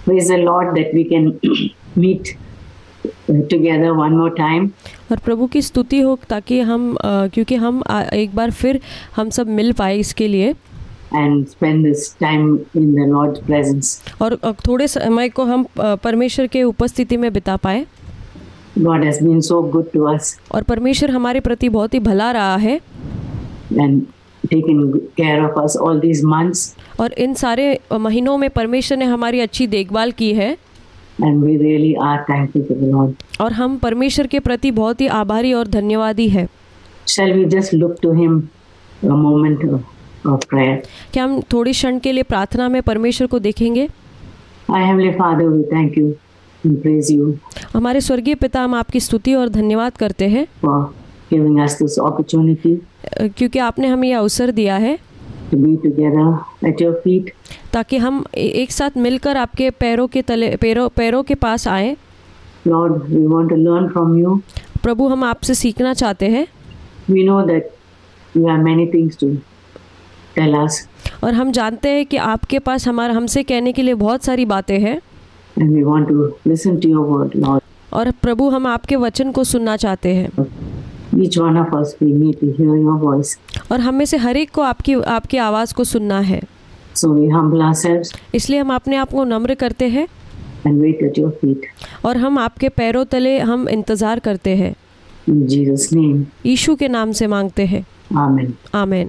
Praise the Lord that we can meet together one more time. और प्रभु की स्तुति हो ताकि हम क्योंकि हम एक बार फिर हम सब मिल पाए इसके लिए and spend this time in the Lord's presence. और थोड़े समय को हम परमेश्वर के उपस्थिति में बिता पाए. God has been so good to us. और परमेश्वर हमारे प्रति बहुत ही भला रहा है. And taken care of us all these months. और इन सारे महीनों में परमेश्वर ने हमारी अच्छी देखभाल की है. And we really are thankful to the Lord. और हम परमेश्वर के प्रति बहुत ही आभारी और धन्यवादी है. Shall we just look to Him a moment of prayer? क्या हम थोड़ी क्षण के लिए प्रार्थना में परमेश्वर को देखेंगे? Our Heavenly Father, we thank you and praise you. हमारे स्वर्गीय पिता, हम आपकी स्तुति और धन्यवाद करते हैं for giving us this opportunity क्योंकि आपने हमें यह अवसर दिया है to be together at your feet. ताकि हम एक साथ मिलकर आपके पैरों के पास आए. Lord, we want to learn from you. प्रभु, हम आपसे सीखना चाहते हैं. We know that you have many things to tell us. और हम जानते हैं कि आपके पास हमसे कहने के लिए बहुत सारी बातें हैं. And we want to listen to your word, Lord. और प्रभु, हम आपके वचन को सुनना चाहते हैं. Each one of us we need to hear your voice. और हम में से हर एक को आपकी आवाज़ को सुनना है. So we humble ourselves. इसलिए हम अपने आप को नम्र करते हैं. And wait at your feet. और हम आपके पैरों तले हम इंतज़ार करते हैं. In Jesus' name. यीशु के नाम से मांगते हैं. Amen. Amen.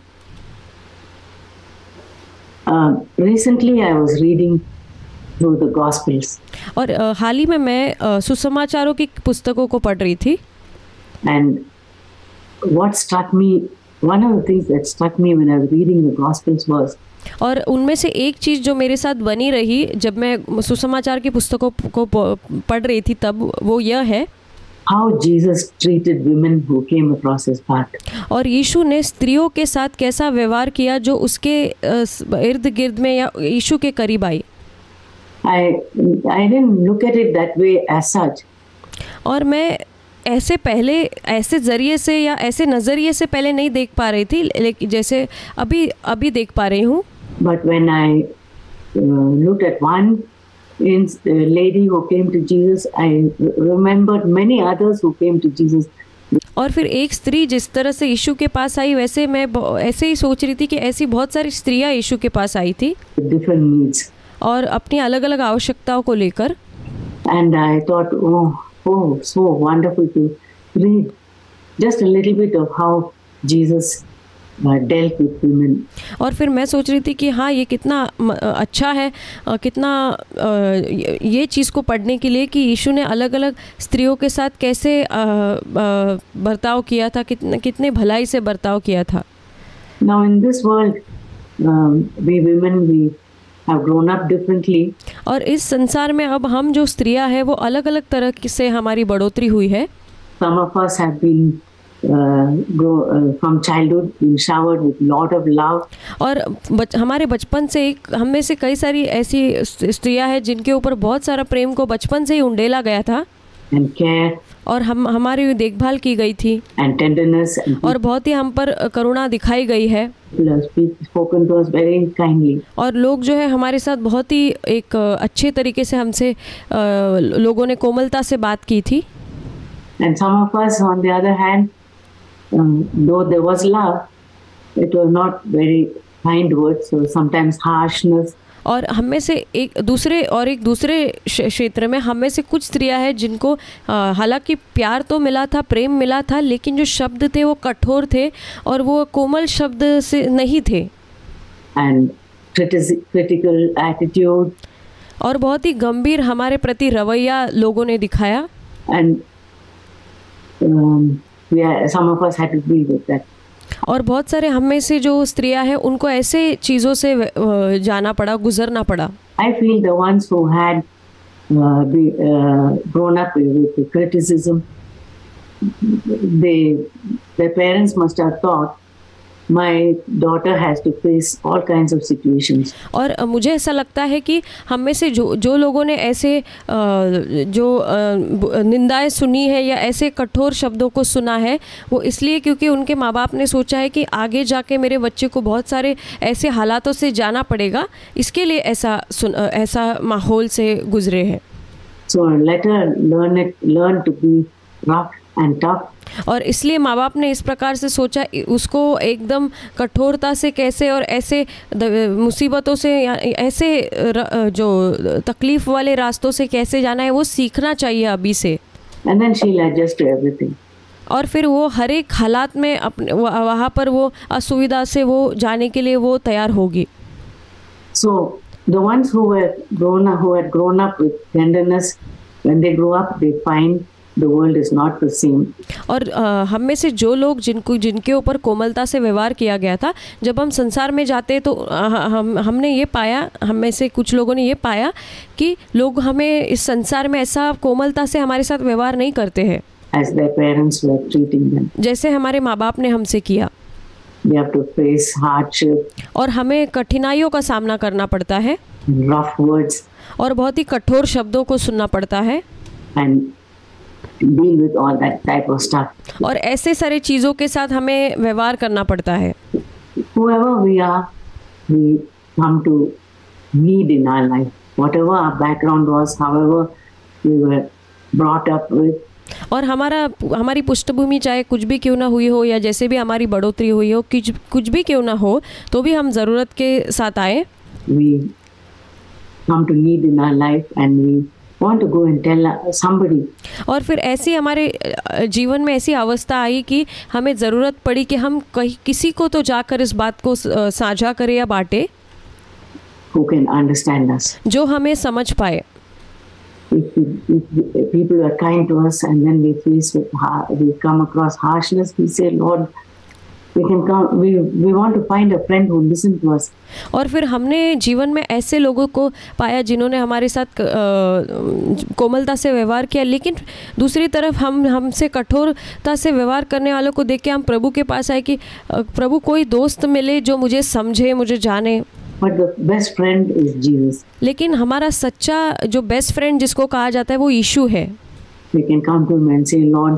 Recently I was reading through the Gospels. और हाल ही में मैं सुसमाचारों की पुस्तकों को पढ़ रही थी. And what struck me, one of the things that struck me when I was reading the Gospels was, और उनमें से एक चीज़ जो मेरे साथ बनी रही जब मैं सुसमाचार की पुस्तकों को पढ़ रही थी तब वो यह है how Jesus treated women who came across his path. और यीशु ने स्त्रियों के साथ कैसा व्यवहार किया जो उसके इर्द गिर्द में या यीशु के करीब आई. I didn't look at it that way as such. और मैं ऐसे ज़रिए से या ऐसे नज़रिए से पहले नहीं देख पा रही थी, लेकिन जैसे अभी देख पा रही हूँ. But when I looked at one lady who came to Jesus, I remembered many others who came to Jesus. और फिर एक स्त्री जिस तरह से यीशु के पास आई वैसे मैं ऐसे ही सोच रही थी कि ऐसी बहुत सारी स्त्रियाँ यीशु के पास आई थी Different needs. और अपनी अलग अलग आवश्यकताओं को लेकर. And I thought, oh, so wonderful to read just a little bit of how Jesus dealt with women. और फिर मैं सोच रही थी कि हाँ, ये कितना अच्छा है, कितना ये चीज़ को पढ़ने के लिए कि यीशु ने अलग अलग स्त्रियों के साथ कैसे बर्ताव किया था, कितने भलाई से बर्ताव किया था. Now in this world, we women, we have grown up differently. और इस संसार में अब हम जो स्त्रियां हैं वो अलग अलग तरह से हमारी बढ़ोतरी हुई है. Some of us have been from childhood been showered with lot of love. और हमारे बचपन से हम में से कई सारी ऐसी स्त्रियां हैं जिनके ऊपर बहुत सारा प्रेम को बचपन से ही उंडेला गया था. And care. और हमारी देखभाल की गई थी. And tenderness. और बहुत ही हम पर करुणा दिखाई गई है. Spoken to us very kindly. और लोग जो है हमारे साथ बहुत ही एक अच्छे तरीके से हमसे लोगों ने कोमलता से बात की थी. And some of us, on the other hand, though there was love, it was not very kind words, so sometimes harshness. और हम में से एक दूसरे क्षेत्र में हम में से कुछ स्त्रियां हैं जिनको हालांकि प्यार तो मिला था, प्रेम मिला था, लेकिन जो शब्द थे वो कठोर थे और वो कोमल शब्द से नहीं थे. And critical attitude. और बहुत ही गंभीर हमारे प्रति रवैया लोगों ने दिखाया. And some of us had to deal with that. और बहुत सारे हम में से जो स्त्रियां हैं उनको ऐसे चीज़ों से जाना पड़ा, गुजरना पड़ा. I feel the ones who had grown up with criticism, their parents must have thought my daughter has to face all kinds of situations. और मुझे ऐसा लगता है कि हम में से जो लोगों ने ऐसे निंदाएं सुनी है या ऐसे कठोर शब्दों को सुना है, वो इसलिए क्योंकि उनके माँ बाप ने सोचा है कि आगे जाके मेरे बच्चे को बहुत सारे ऐसे हालातों से जाना पड़ेगा, इसके लिए ऐसा माहौल से गुजरे हैं। So let her learn to be rough and tough. और इसलिए माँ बाप ने इस प्रकार से सोचा उसको एकदम कठोरता से कैसे और ऐसे मुसीबतों से या ऐसे जो तकलीफ वाले रास्तों से कैसे जाना है वो सीखना चाहिए अभी से। And then she'll adjust to everything. और फिर वो हर एक हालात में अपने वहाँ पर वो असुविधा से वो जाने के लिए वो तैयार होगी। So the ones who had grown up with tenderness, when they grow up, they find the world is not the same. और हम में से जो लोग जिनके ऊपर कोमलता से व्यवहार किया गया था, जब हम संसार में जाते तो हमने ये पाया, हम में से कुछ लोगों ने ये पाया कि लोग हमें इस संसार में ऐसा कोमलता से हमारे साथ व्यवहार नहीं करते हैं as their parents were treating them. जैसे हमारे माँ बाप ने हमसे किया। They have to face hardship, और हमें कठिनाइयों का सामना करना पड़ता है, rough words, और बहुत ही कठोर शब्दों को सुनना पड़ता है, and deal with all that type of stuff. और ऐसे सारे चीज़ों के साथ हमें व्यवहार करना पड़ता है। Whoever we are, we come to need in our life. Whatever our background was, however we were brought up with. और हमारी पृष्ठभूमि चाहे कुछ भी क्यों ना हुई हो या जैसे भी हमारी बढ़ोतरी हुई हो, कुछ भी क्यों ना हो, तो भी हम ज़रूरत के साथ आए। We come to need in our life and we want to go and tell somebody. और फिर ऐसी हमारे जीवन में ऐसी अवस्था आई कि हमें ज़रूरत पड़ी कि हम किसी को तो जाकर इस बात को साझा करें या बांटे, who can understand us. जो हमें समझ पाए। If people are kind to us and then we come across harshness, we say, Lord, we want to find a friend who listens to us. और फिर हमने जीवन में ऐसे लोगों को पाया जिन्होंने हमारे साथ कोमलता से व्यवहार किया, लेकिन दूसरी तरफ हमसे कठोरता से व्यवहार करने वालों को देख के हम प्रभु के पास आए कि प्रभु कोई दोस्त मिले जो मुझे समझे, मुझे जाने। But the best friend is Jesus. लेकिन हमारा सच्चा जो बेस्ट फ्रेंड जिसको कहा जाता है वो यीशु है। We can come to him and say, Lord,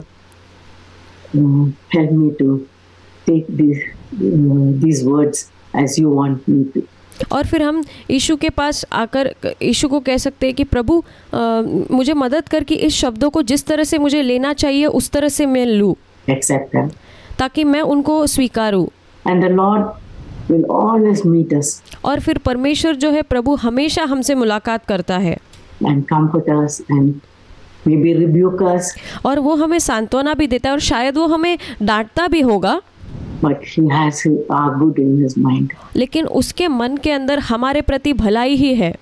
help me to take these words as you want me to. और फिर हम यीशु के पास आकर यीशु को कह सकते हैं कि प्रभु मुझे मदद कर कि इस शब्दों को जिस तरह से मुझे लेना चाहिए उस तरह से मैं लूँ, Accept them. ताकि मैं उनको स्वीकारूँ। And the Lord will always meet us. और फिर परमेश्वर जो है प्रभु हमेशा हमसे मुलाकात करता है and comfort us and maybe rebuke us. और वो हमें सांत्वना भी देता है और शायद वो हमें डांटता भी होगा, But he has our good in his mind. लेकिन उसके मन के अंदर हमारे प्रति भलाई ही है।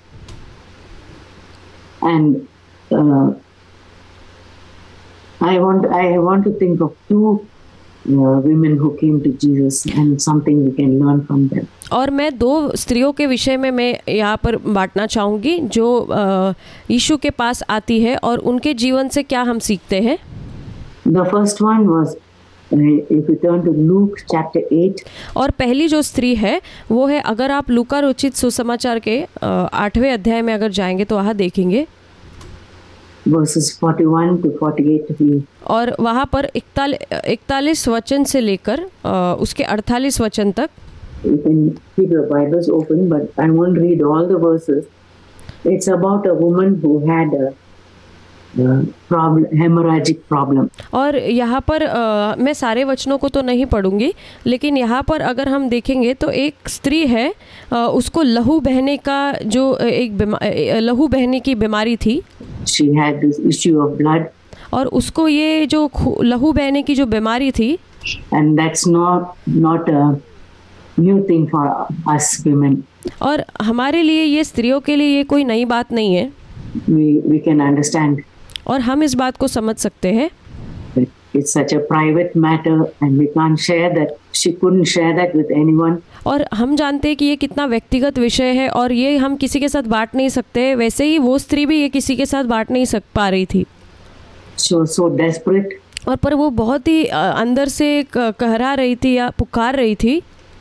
And I want to think of two women who came to Jesus and something we can learn from them. और मैं दो स्त्रियों के विषय में मैं यहाँ पर बांटना चाहूँगी जो यीशु के पास आती है और उनके जीवन से क्या हम सीखते हैं। The first one was, if you turn to Luke chapter 8. और पहली जो स्त्री है वो है, अगर आप लूका रचित सुसमाचार के 8वें अध्याय में अगर जाएंगे तो वहाँ देखेंगे verses 41 to 48. और वहाँ पर 41 वचन से लेकर उसके 48 वचन तक। You can keep your Bibles open, but I won't read all the verses. It's about a woman who had a hemorrhagic problem. और यहाँ पर मैं सारे वचनों को तो नहीं पढ़ूंगी, लेकिन यहाँ पर अगर हम देखेंगे तो एक स्त्री है, उसको लहू बहने का जो लहू बहने की बीमारी थी। She had this issue of blood. और उसको ये जो लहू बहने की जो बीमारी थी, and that's not a new thing for us women. और हमारे लिए ये स्त्रियों के लिए ये कोई नई बात नहीं है। We can understand. और हम इस बात को समझ सकते हैं। It's such a private matter and we can't share that. She couldn't share that with anyone. और हम जानते हैं कि ये कितना व्यक्तिगत विषय है और ये हम किसी के साथ बांट नहीं सकते। वैसे ही वो स्त्री भी ये किसी के साथ बांट नहीं पा रही थी। So desperate. और पर वो बहुत ही अंदर से कहरा रही थी या पुकार रही थी।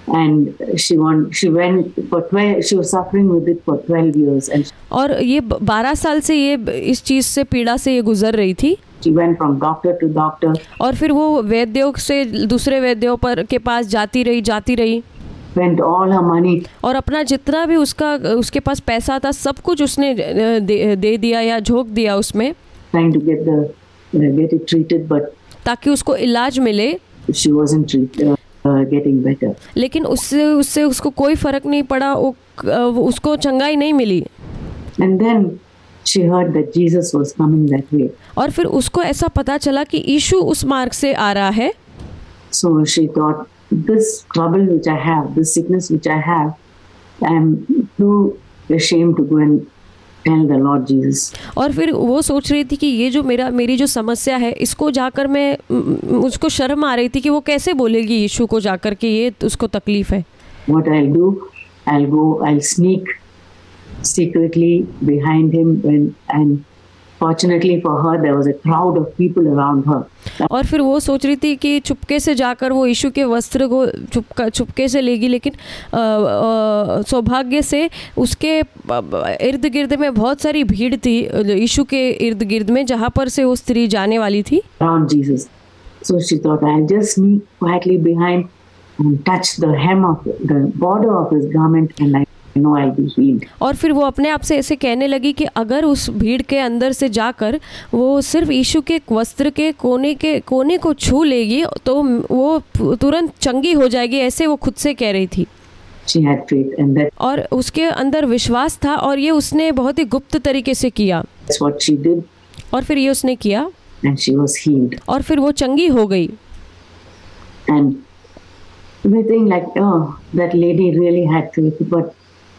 and she went for 12. She was suffering with it for 12 years, and और ये 12 साल से ये इस चीज़ से पीड़ा से ये गुजर रही थी. she went from doctor to doctor. और फिर वो वैद्यों से दूसरे वैद्यों पर के पास जाती रही. Spent all her money. और अपना जितना भी उसके पास पैसा था सब कुछ उसने दे दिया या झोंक दिया उसमें. Trying to get it treated, but ताकि उसको इलाज मिले. She wasn't getting better. लेकिन उससे उसको कोई फर्क नहीं पड़ा. उसको चंगाई नहीं मिली. And then she heard that Jesus was coming that way. और फिर उसको ऐसा पता चला कि यीशु उस मार्ग से आ रहा है. So she thought, this trouble which I have, this sickness which I have, I am too ashamed to go and tell the Lord Jesus. और फिर वो सोच रही थी कि ये जो मेरी जो समस्या है इसको जाकर उसको शर्म आ रही थी कि वो कैसे बोलेगी यीशु को जाकर कि ये उसको तकलीफ है. What I'll do, I'll sneak secretly behind him, and fortunately for her there was a crowd of people around her. और फिर वो सोच रही थी कि चुपके से जाकर वो यीशु के वस्त्र को चुपके से लेगी. लेकिन सौभाग्य से उसके इर्द गिर्द में बहुत सारी भीड़ थी यीशु के इर्द गिर्द में जहाँ पर से वो स्त्री जाने वाली थी. Around Jesus. So she thought, I'll just sneak quietly behind and touch the hem of the border of his garment, and I know I'll be healed. और फिर वो अपने आप से ऐसे कहने लगी कि अगर उस भीड़ के अंदर से जाकर वो सिर्फ यीशु के वस्त्र के कोने को छू लेगी तो वो तुरंत चंगी हो जाएगी. ऐसे वो खुद से कह रही थी. She had faith, and और उसके अंदर विश्वास था और ये उसने बहुत ही गुप्त तरीके से किया. that's what she did, और फिर ये उसने किया and she was healed. और फिर वो चंगी हो गई. And we think like, oh, that lady really had faith, but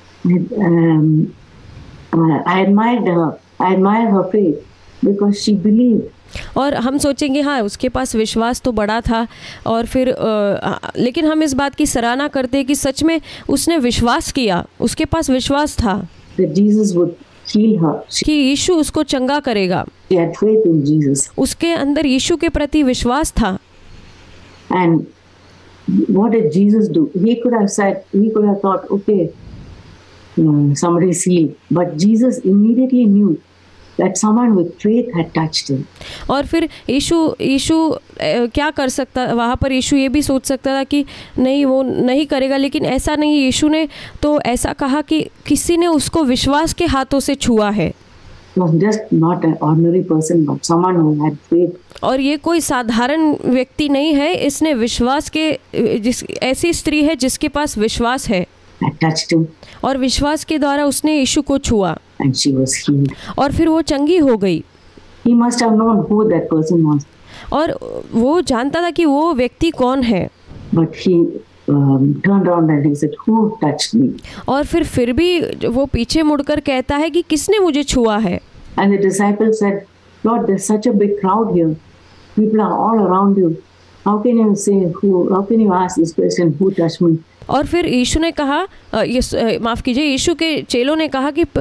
I admire her faith because she believed. और हम सोचेंगे हाँ उसके पास विश्वास तो बड़ा था. और फिर लेकिन हम इस बात की सराहना करते हैं कि सच में उसने विश्वास किया. उसके पास विश्वास था that Jesus would heal her. कि यीशु उसको चंगा करेगा. She had faith in Jesus. उसके अंदर यीशु के प्रति विश्वास था. And what did Jesus do? He could have thought, okay, somebody's healed. But Jesus immediately knew that someone with faith had touched him. और फिर यीशु क्या कर सकता वहाँ पर. यीशु ये भी सोच सकता था कि नहीं वो नहीं करेगा, लेकिन ऐसा नहीं. यीशु ने तो ऐसा कहा कि किसी ने उसको विश्वास के हाथों से छुआ है. Just not an ordinary person, but someone who had faith. और ये कोई साधारण व्यक्ति नहीं है. इसने विश्वास के ऐसी स्त्री है जिसके पास विश्वास है. Had touched him. और विश्वास के द्वारा उसने यीशु को छुआ. And she was healed. और फिर वो चंगी हो गई. He must have known who that person was. और वो जानता था कि वो व्यक्ति कौन है. But he turned around and he said, who touched me? और फिर भी वो पीछे मुड़कर कहता है कि किसने मुझे छुआ है. And the disciples said, Lord, there's such a big crowd here. People are all around you. How can you ask this question, who touched me? और फिर यीशु ने कहा माफ़ कीजिए यीशु के चेलों ने कहा कि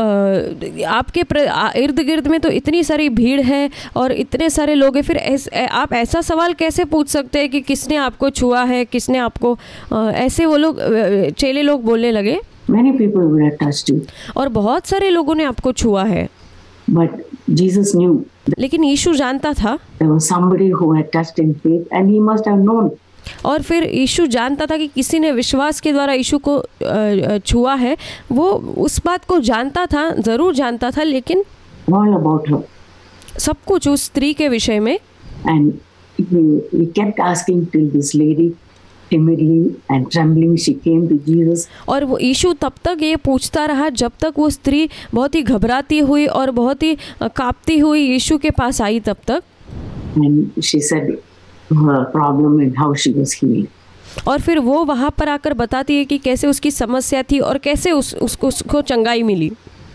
आपके इर्द गिर्द में तो इतनी सारी भीड़ है और इतने सारे लोग हैं. फिर आप ऐसा सवाल कैसे पूछ सकते हैं कि किसने आपको छुआ है, किसने आपको ऐसे वो लोग चेले लोग बोलने लगे. Many people would have touched you. और बहुत सारे लोगों ने आपको छुआ है. But Jesus knew. लेकिन यीशु जानता था. There was somebody who had touched in faith, and he must have known. और फिर यीशु जानता था कि किसी ने विश्वास के द्वारा यीशु को छुआ है. वो उस बात को जानता था, ज़रूर जानता था, लेकिन all about her. सब कुछ उस स्त्री के विषय में. And he kept asking till this lady, timidly and trembling, she came to Jesus. और वो यीशु तब तक ये पूछता रहा जब तक वो स्त्री बहुत ही घबराती हुई और बहुत ही कांपती हुई यीशु के पास आई तब तक. And she said her problem and how she was healed. और फिर वो वहाँ पर आकर बताती है कि कैसे उसकी समस्या थी और कैसे उसको चंगाई मिली.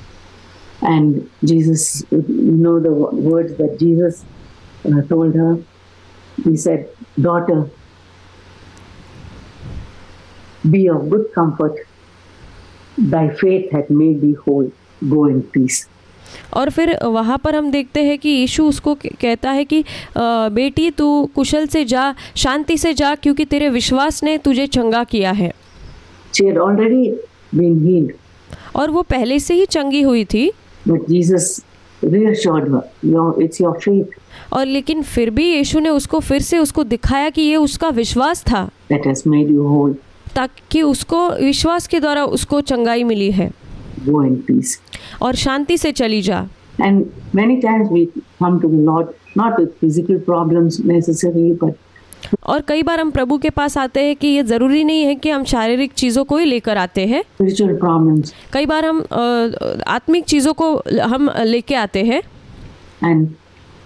And Jesus, the words that Jesus told her. He said, daughter, be of good comfort. Thy faith hath made thee whole. Go in peace. और फिर वहाँ पर हम देखते हैं कि यीशु उसको कहता है कि बेटी तू कुशल से जा, शांति से जा, क्योंकि तेरे विश्वास ने तुझे चंगा किया है। She had already been healed, और वो पहले से ही चंगी हुई थी, but Jesus reassured her, it's your faith और लेकिन फिर भी यीशु ने उसको फिर से उसको दिखाया कि ये उसका विश्वास था, that has made you whole. ताकि उसको विश्वास के द्वारा उसको चंगाई मिली है। Go in peace. और शांति से चली जा। And many times we come to the Lord not with physical problems necessarily, but और कई बार हम प्रभु के पास आते हैं कि ये ज़रूरी नहीं है कि हम शारीरिक चीज़ों को ही लेकर आते हैं, spiritual problems. कई बार हम आत्मिक चीज़ों को हम लेके आते हैं, And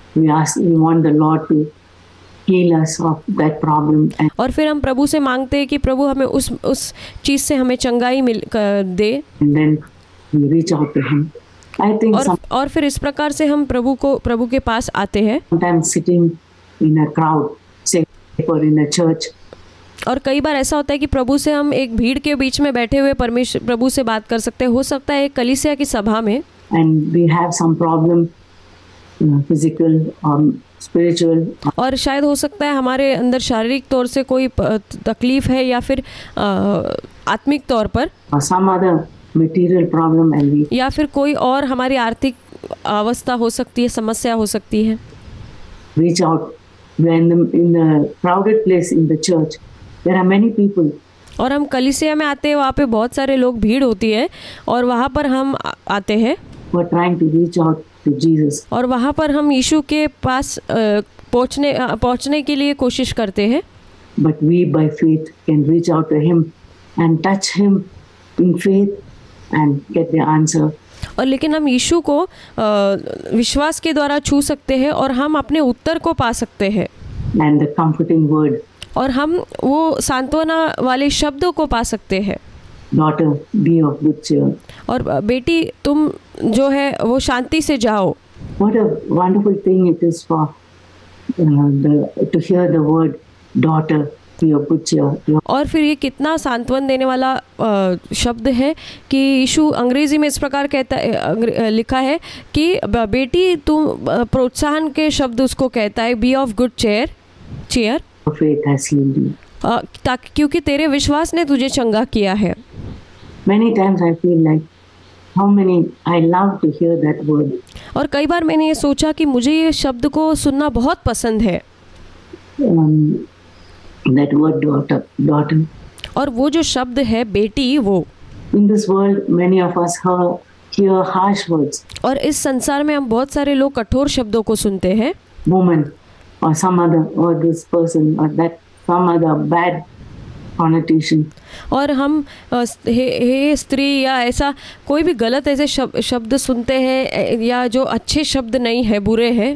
we want the Lord to heal us of that problem. And और फिर हम प्रभु से मांगते हैं कि प्रभु हमें उस चीज़ से हमें चंगाई दे, then we reach out to Him. I think और फिर इस प्रकार से हम प्रभु के पास आते हैं। sometimes sitting in a crowd, say or in a church, और कई बार ऐसा होता है कि प्रभु से हम एक भीड़ के बीच में बैठे हुए परमेश्वर प्रभु से बात कर सकते हैं, हो सकता है एक कलीसिया की सभा में, and we have some problem, physical or spiritual, और शायद हो सकता है हमारे अंदर शारीरिक तौर से कोई तकलीफ है या फिर आत्मिक तौर पर, or some other material problem, and we या फिर कोई और हमारी आर्थिक अवस्था हो सकती है, समस्या हो सकती है। reach out. When in the crowded place in the church, there are many people. और हम कलीसिया में आते हैं, वहाँ पे बहुत सारे लोग, भीड़ होती है, और वहाँ पर हम आते हैं who are trying to reach out to Jesus. और वहाँ पर हम यीशु के पास पहुँचने के लिए कोशिश करते हैं। But we by faith can reach out to Him and touch Him in faith and get the answer. और लेकिन हम यीशु को विश्वास के द्वारा छू सकते हैं और हम अपने उत्तर को पा सकते हैं, And the comforting word, और हम वो सांत्वना वाले शब्दों को पा सकते हैं। daughter, be of good cheer. और बेटी तुम जो है वो शांति से जाओ। What a wonderful thing it is for to hear the word daughter, be of good cheer. और फिर ये कितना सांत्वन देने वाला शब्द है कि यीशु अंग्रेजी में इस प्रकार लिखा है कि बेटी तुम, प्रोत्साहन के शब्द उसको कहता है, be of good cheer. Faith has healed you. ताकि क्योंकि तेरे विश्वास ने तुझे चंगा किया है। Many times I feel like I love to hear that word. और कई बार मैंने ये सोचा कि मुझे ये शब्द को सुनना बहुत पसंद है। That word daughter. और वो जो शब्द है बेटी, वो In this world, many of us hear harsh words. और इस संसार में हम बहुत सारे लोग कठोर शब्दों को सुनते हैं, Woman or some other, or this person or that, some other bad connotation. और हम हे स्त्री या ऐसा कोई भी गलत ऐसे शब्द सुनते हैं या जो अच्छे शब्द नहीं है, बुरे हैं।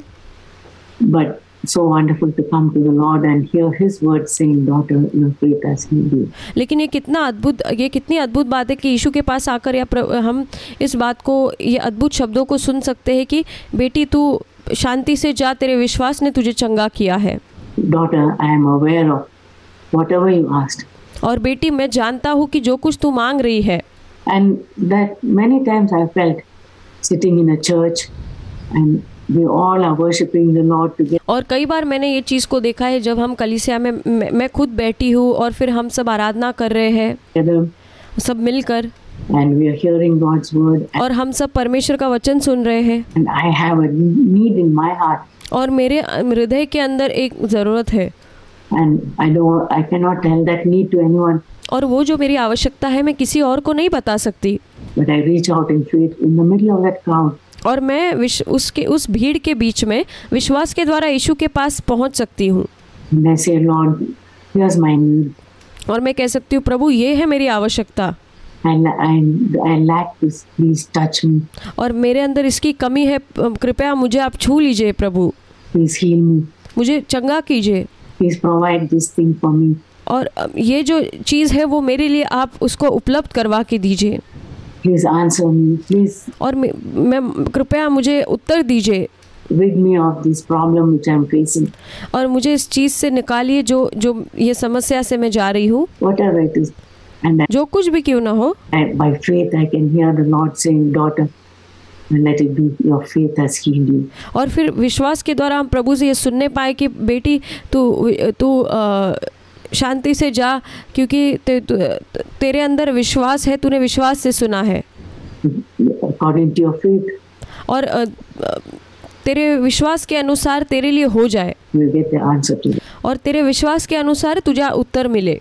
But so wonderful to come to the Lord and hear His word saying, daughter, your faith has healed you. लेकिन ये कितनी अद्भुत बात है कि यीशु के पास आकर हम इस बात को, ये अद्भुत शब्दों को सुन सकते हैं कि बेटी तू शांति से जा, तेरे विश्वास ने तुझे चंगा किया है। Daughter, I am aware of whatever you asked. और बेटी मैं जानता हूँ कि जो कुछ तू मांग रही है। And that many times I felt sitting in a church and we all are worshiping the Lord together. और कई बार मैंने ये चीज़ को देखा है जब हम कलीसिया में, मैं खुद बैठी हूँ और फिर हम सब आराधना कर रहे हैं सब मिलकर, and we are hearing God's word. और हम सब परमेश्वर का वचन सुन रहे हैं। And I have a need in my heart. और मेरे हृदय के अंदर एक ज़रूरत है। And I cannot tell that need to anyone. और वो जो मेरी आवश्यकता है मैं किसी और को नहीं बता सकती। But I reach out in faith in the middle of that crowd. और मैं उस भीड़ के बीच में विश्वास के द्वारा यीशु के पास पहुंच सकती हूँ। And I say, Lord, here's my need. और मैं कह सकती हूँ, प्रभु ये है मेरी आवश्यकता। And I lack this, please touch me. और मेरे अंदर इसकी कमी है, कृपया मुझे आप छू लीजिए प्रभु। Please heal me. मुझे चंगा कीजिए। Please provide this thing for me. और ये जो चीज़ है वो मेरे लिए आप उसको उपलब्ध करवा के दीजिए। Please answer me, please. और मैं कृपया मुझे उत्तर दीजिए। Rid me of this problem which I am facing. और मुझे इस चीज़ से निकालिए जो ये समस्या से मैं जा रही हूँ। Whatever it is. And जो कुछ भी क्यों ना हो, by faith I can hear the Lord saying, daughter, and let it be your faith has healed you. और फिर विश्वास के द्वारा हम प्रभु से ये सुनने पाए कि बेटी तू शांति से जा, क्योंकि तेरे अंदर विश्वास है, तूने विश्वास से सुना है। According to your faith, और तेरे विश्वास के अनुसार तेरे लिए हो जाए, you will get the answer to it. और तेरे विश्वास के अनुसार तुझे उत्तर मिले।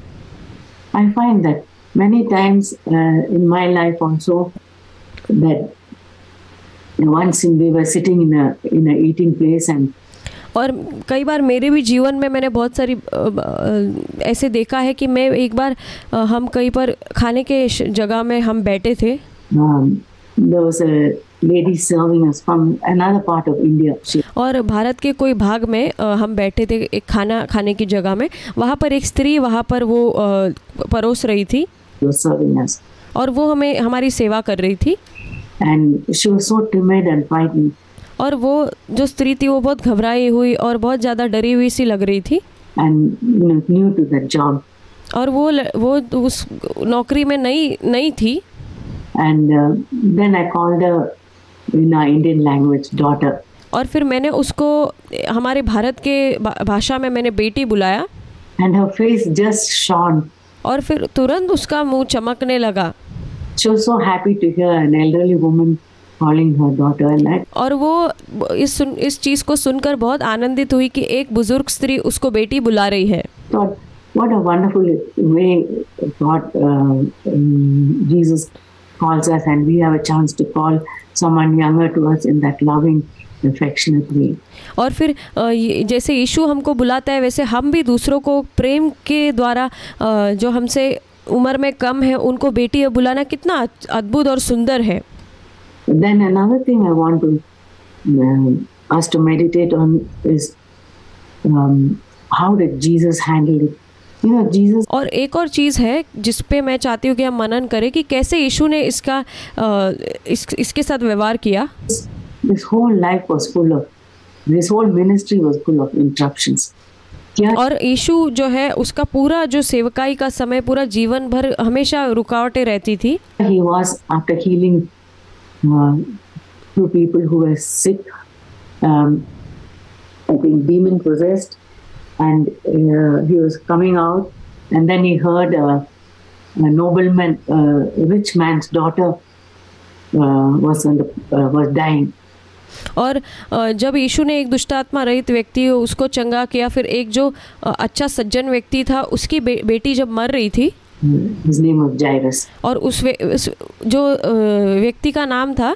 I find that many times in my life also that once we were sitting in a eating place and और कई बार मेरे भी जीवन में मैंने बहुत सारी ऐसे देखा है कि मैं एक बार हम कहीं पर खाने के जगह में हम बैठे थे। there was a lady serving us from another part of India. और भारत के कोई भाग में हम बैठे थे एक खाना खाने की जगह में, वहाँ पर एक स्त्री वहाँ पर वो परोस रही थी was serving us. और वो हमें हमारी सेवा कर रही थी। And she was so timid and frightened. और वो जो स्त्री थी वो बहुत घबराई हुई और बहुत ज़्यादा डरी हुई सी लग रही थी। And new to that job. और वो उस नौकरी में नई थी। And then I called her in our Indian language daughter. और फिर मैंने उसको हमारे भारत के भाषा में मैंने बेटी बुलाया। And her face just shone. और फिर तुरंत उसका मुंह चमकने लगा। She was so happy to hear an elderly woman calling her daughter. And और वो इस चीज़ को सुनकर बहुत आनंदित हुई कि एक बुजुर्ग स्त्री उसको बेटी बुला रही है। thought, what a wonderful way God, Jesus calls us, and we have a chance to call someone younger to us in that loving, affectionate way. और फिर जैसे यीशु हमको बुलाता है वैसे हम भी दूसरों को प्रेम के द्वारा जो हमसे उम्र में कम है उनको बेटी बुलाना कितना अद्भुत और सुंदर है। Then another thing I want to us to meditate on is how did Jesus handle it? Jesus. और एक और चीज़ है जिस पे मैं चाहती हूँ कि हम मनन करें कि कैसे यीशु ने इसके साथ व्यवहार किया। His whole life was full of, his whole ministry was full of interruptions. और यीशु जो है उसका पूरा जो सेवकाई का समय पूरा जीवन भर हमेशा रुकावटें रहती थी। He was after healing two people who were sick, I think demon possessed, and he was coming out, and then he heard a nobleman, rich man's daughter was dying. और जब यीशु ने एक दुष्टात्मा रहित व्यक्ति उसको चंगा किया, फिर एक जो अच्छा सज्जन व्यक्ति था उसकी बेटी जब मर रही थी, His name was Jairus. और उस जो व्यक्ति का नाम था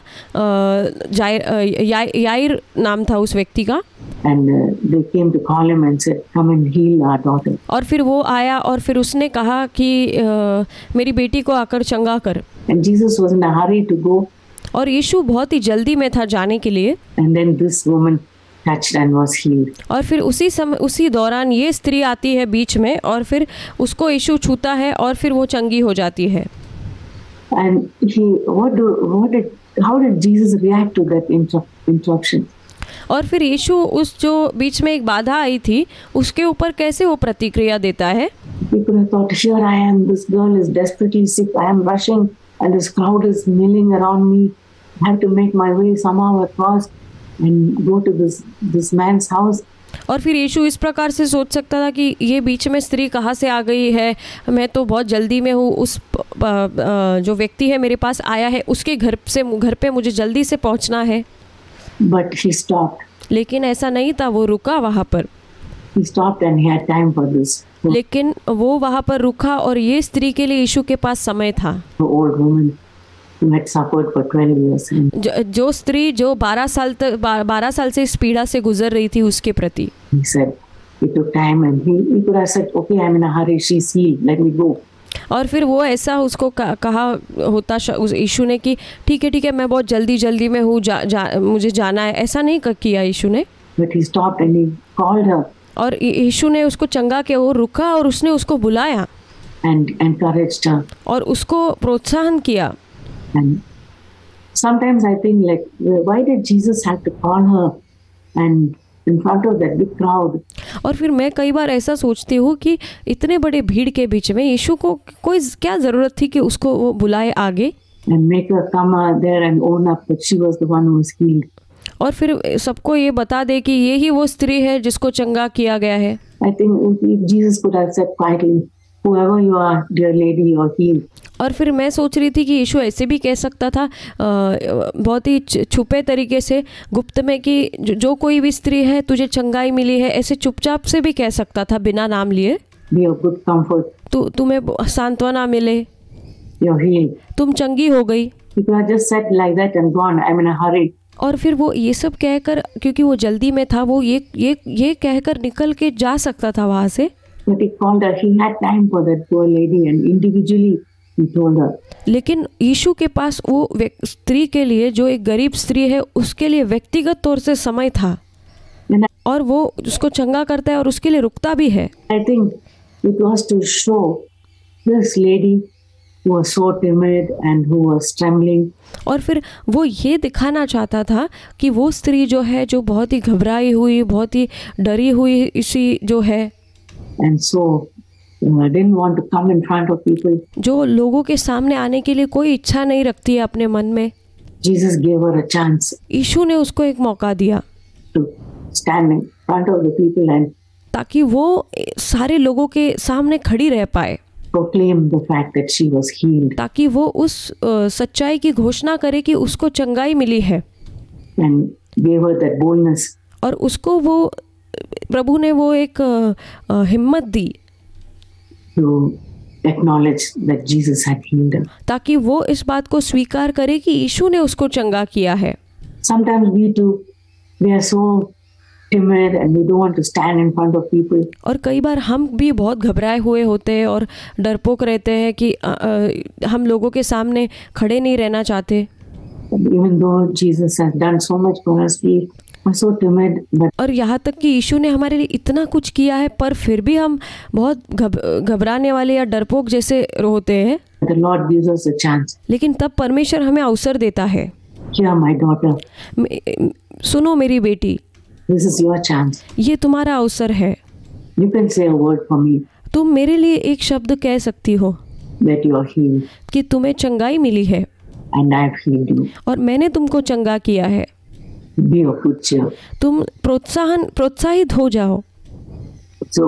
याइर नाम था उस व्यक्ति का। And they came to call him and said, "Come and heal our daughter." और फिर वो आया और फिर उसने कहा कि मेरी बेटी को आकर चंगा कर। And Jesus was in a hurry to go. और यीशु बहुत ही जल्दी में था जाने के लिए। And then this woman touched and was healed. और फिर उसी दौरान ये स्त्री आती है बीच में और फिर उसको यीशु छूता है और फिर वो चंगी हो जाती है। And how did Jesus react to that interruption? और फिर यीशु उस जो बीच में एक बाधा आई थी उसके ऊपर कैसे वो प्रतिक्रिया देता है। He could have thought, here I am, this girl is desperately sick, I am rushing and this crowd is milling around me. I have to make my way somehow across and go to this man's house. और फिर यीशु इस प्रकार से सोच सकता था कि ये बीच में स्त्री कहाँ से आ गई है, मैं तो बहुत जल्दी में हूँ, उस जो व्यक्ति है मेरे पास आया है उसके घर पे मुझे जल्दी से पहुँचना है। But he stopped. लेकिन ऐसा नहीं था, वो रुका वहाँ पर। He stopped and he had time for this. लेकिन वो वहाँ पर रुका और ये स्त्री के लिए यीशु के पास समय था। The old woman who had suffered for 12 years. जो स्त्री जो 12 साल से इस पीड़ा से गुजर रही थी उसके प्रति। He said, he took time and he could have said, okay, I'm in a hurry, she's healed, let me go. और फिर वो ऐसा उसको कहा होता यीशु ने कि ठीक है मैं बहुत जल्दी में हूँ, मुझे जाना है, ऐसा नहीं किया यीशु ने। But he stopped and he called her. और यीशु ने उसको चंगा किया, वो रुका और उसने उसको बुलाया and encouraged her. और उसको प्रोत्साहन किया। And sometimes I think like, why did Jesus have to call her and in front of that big crowd? और फिर मैं कई बार ऐसा सोचती हूँ कि इतने बड़े भीड़ के बीच में यीशु को कोई क्या ज़रूरत थी कि उसको वो बुलाए आगे। and make her come there and own up that she was the one who was healed. और फिर सबको ये बता दे कि ये ही वो स्त्री है जिसको चंगा किया गया है। I think if Jesus could have said quietly, whoever you are, dear lady, you're healed. और फिर मैं सोच रही थी कि यीशु ऐसे भी कह सकता था बहुत ही छुपे तरीके से, गुप्त में, कि जो कोई भी स्त्री है तुझे चंगाई मिली है, ऐसे चुपचाप से भी कह सकता था बिना नाम लिए। Be of good comfort. तुम्हें सांत्वना मिले, you're healed. तुम चंगी हो गई। He could have just said like that and gone. I'm in a hurry. और फिर वो ये सब कहकर, क्योंकि वो जल्दी में था, वो ये कहकर निकल के जा सकता था वहाँ से। But he called her. He had time for that poor lady and individually he told her. लेकिन यीशु के पास वो स्त्री के लिए, जो एक गरीब स्त्री है, उसके लिए व्यक्तिगत तौर से समय था और वो उसको चंगा करता है और उसके लिए रुकता भी है। I think it was to show this lady who was so timid and who was trembling. और फिर वो ये दिखाना चाहता था कि वो स्त्री जो है, जो बहुत ही घबराई हुई, बहुत ही डरी हुई इसी जो है, and so didn't want to come in front of people. जो लोगों के सामने आने के लिए कोई इच्छा नहीं रखती है अपने मन में। Jesus gave her a chance यीशु ने उसको एक मौका दिया to stand in front of the people and ताकि वो सारे लोगों के सामने खड़ी रह पाए, proclaim the fact that she was healed, ताकि वो उस सच्चाई की घोषणा करे कि उसको चंगाई मिली है। and gave her that boldness. और उसको वो प्रभु ने वो एक हिम्मत दी to acknowledge that Jesus had healed her. ताकि वो इस बात को स्वीकार करे कि यीशु ने उसको चंगा किया है। Sometimes we too, we are so timid and we don't want to stand in front of people. और कई बार हम भी बहुत घबराए हुए होते हैं और डरपोक रहते हैं कि हम लोगों के सामने खड़े नहीं रहना चाहते। Even though Jesus has done so much for us, we are so timid. But और यहाँ तक कि यीशु ने हमारे लिए इतना कुछ किया है, पर फिर भी हम बहुत घबराने वाले या डरपोक जैसे होते हैं। the Lord gives us a chance. लेकिन तब परमेश्वर हमें अवसर देता है। Here, my daughter, सुनो मेरी बेटी, this is your chance. ये तुम्हारा अवसर है। You can say a word for me तुम मेरे लिए एक शब्द कह सकती हो that you are healed कि तुम्हें चंगाई मिली है and I have healed you. और मैंने तुमको चंगा किया है। Be of good cheer. तुम प्रोत्साहित हो जाओ। So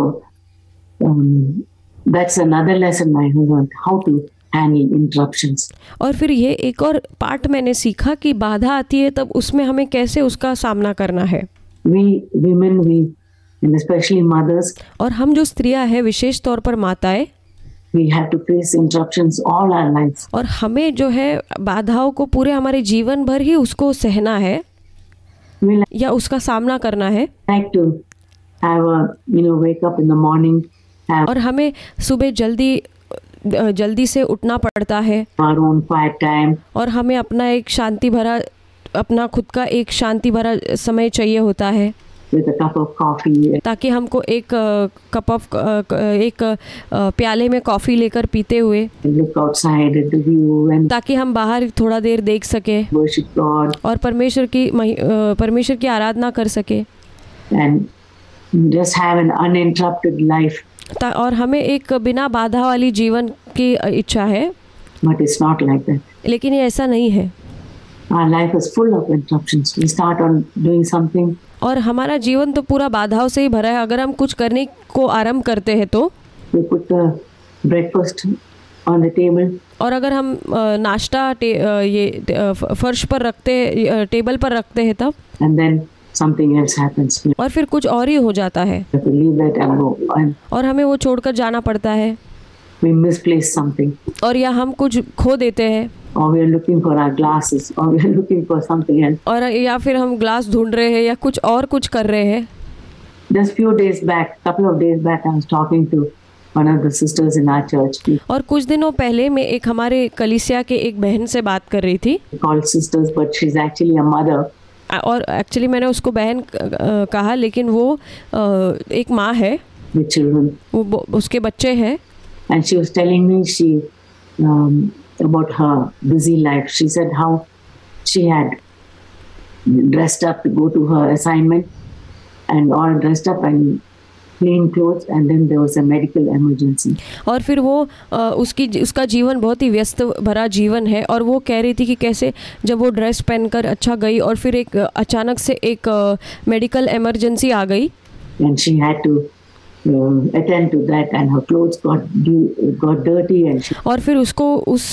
that's another lesson I have learned, how to handle interruptions. और फिर ये एक और पाठ मैंने सीखा कि बाधा आती है तब उसमें हमें कैसे उसका सामना करना है। We women, and especially mothers, और हम जो स्त्रियां हैं, विशेष तौर पर माताएं, we have to face interruptions all our lives. और हमें जो है बाधाओं को पूरे हमारे जीवन भर ही उसको सहना है We या उसका सामना करना है। like to have wake up in the morning, have और हमें सुबह जल्दी से उठना पड़ता है our own quiet time, और हमें अपना खुद का एक शांति भरा समय चाहिए होता है with a cup of coffee. ताकि हमको एक प्याले में कॉफ़ी लेकर पीते हुए And look outside at the view and ताकि हम बाहर थोड़ा देर देख सके worship God और परमेश्वर की आराधना कर सके and just have an uninterrupted life. और हमें एक बिना बाधा वाली जीवन की इच्छा है, But it's not like that. लेकिन ये ऐसा नहीं है। Our life is full of interruptions. We start on doing something. और हमारा जीवन तो पूरा बाधाओं से ही भरा है। अगर हम कुछ करने को आरंभ करते हैं तो We put the breakfast on the table. और अगर हम नाश्ता फर्श पर टेबल पर रखते हैं तब, And then something else happens. और फिर कुछ और ही हो जाता है We have to leave that and go. And और हमें वो छोड़कर जाना पड़ता है, we misplace something. और या हम कुछ खो देते हैं, Or we are looking for our glasses. Or we are looking for something else. और या फिर हम ग्लास ढूंढ रहे हैं या कुछ कर रहे हैं। Just couple of days back, I was talking to one of the sisters in our church. We और कुछ दिनों पहले मैं एक हमारे कलीसिया के एक बहन से बात कर रही थी, called sisters, but she's actually a mother. और एक्चुअली मैंने उसको बहन कहा, लेकिन वो एक माँ है, With children. वो उसके बच्चे हैं। And she was telling me about her busy life. She said how she had dressed up to go to her assignment and all dressed up and clean clothes, and then there was a medical emergency. और फिर वो उसका जीवन बहुत ही व्यस्त भरा जीवन है, और वो कह रही थी कि कैसे जब वो ड्रेस पहनकर अच्छा गई और फिर एक अचानक से एक मेडिकल इमरजेंसी आ गई, and she had to attend to that, and her clothes got dirty, and और फिर उसको उस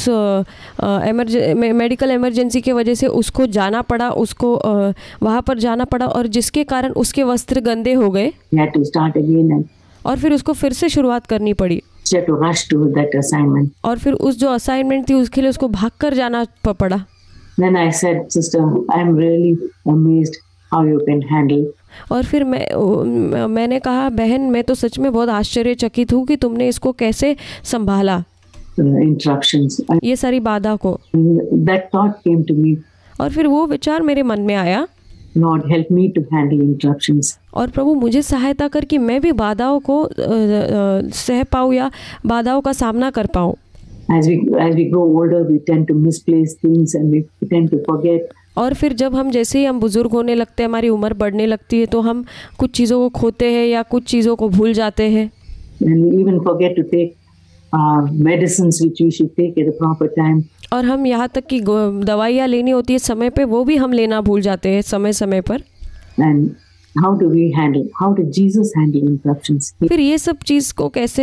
मेडिकल इमरजेंसी की वजह से उसको जाना पड़ा, उसको वहाँ पर जाना पड़ा, और जिसके कारण उसके वस्त्र गंदे हो गए, she had to start again, and और फिर उसको फिर से शुरुआत करनी पड़ी, she had to rush to that assignment. और फिर उस जो असाइनमेंट थी उसके लिए उसको भागकर जाना पड़ा. Then I said, sister, I am really amazed how you can handle. और फिर मैंने कहा, बहन मैं तो सच में बहुत आश्चर्यचकित हूँ कि तुमने इसको कैसे संभाला, interruptions, ये सारी बाधा को. that thought came to me. और फिर वो विचार मेरे मन में आया, Lord, help me to handle interruptions. और प्रभु मुझे सहायता कर कि मैं भी बाधाओं को सह पाऊँ या बाधाओं का सामना कर पाऊँ. As we grow older, we tend to misplace things, and we tend to forget. और फिर जब हम जैसे ही हम बुजुर्ग होने लगते हैं, हमारी उम्र बढ़ने लगती है, तो हम कुछ चीज़ों को खोते हैं या कुछ चीज़ों को भूल जाते हैं. And we even forget to take medicines which we should take at the proper time. और हम यहाँ तक कि दवाइयाँ लेनी होती है समय पे, वो भी हम लेना भूल जाते हैं समय समय पर. And how did Jesus handle interruptions? फिर ये सब चीज़ को कैसे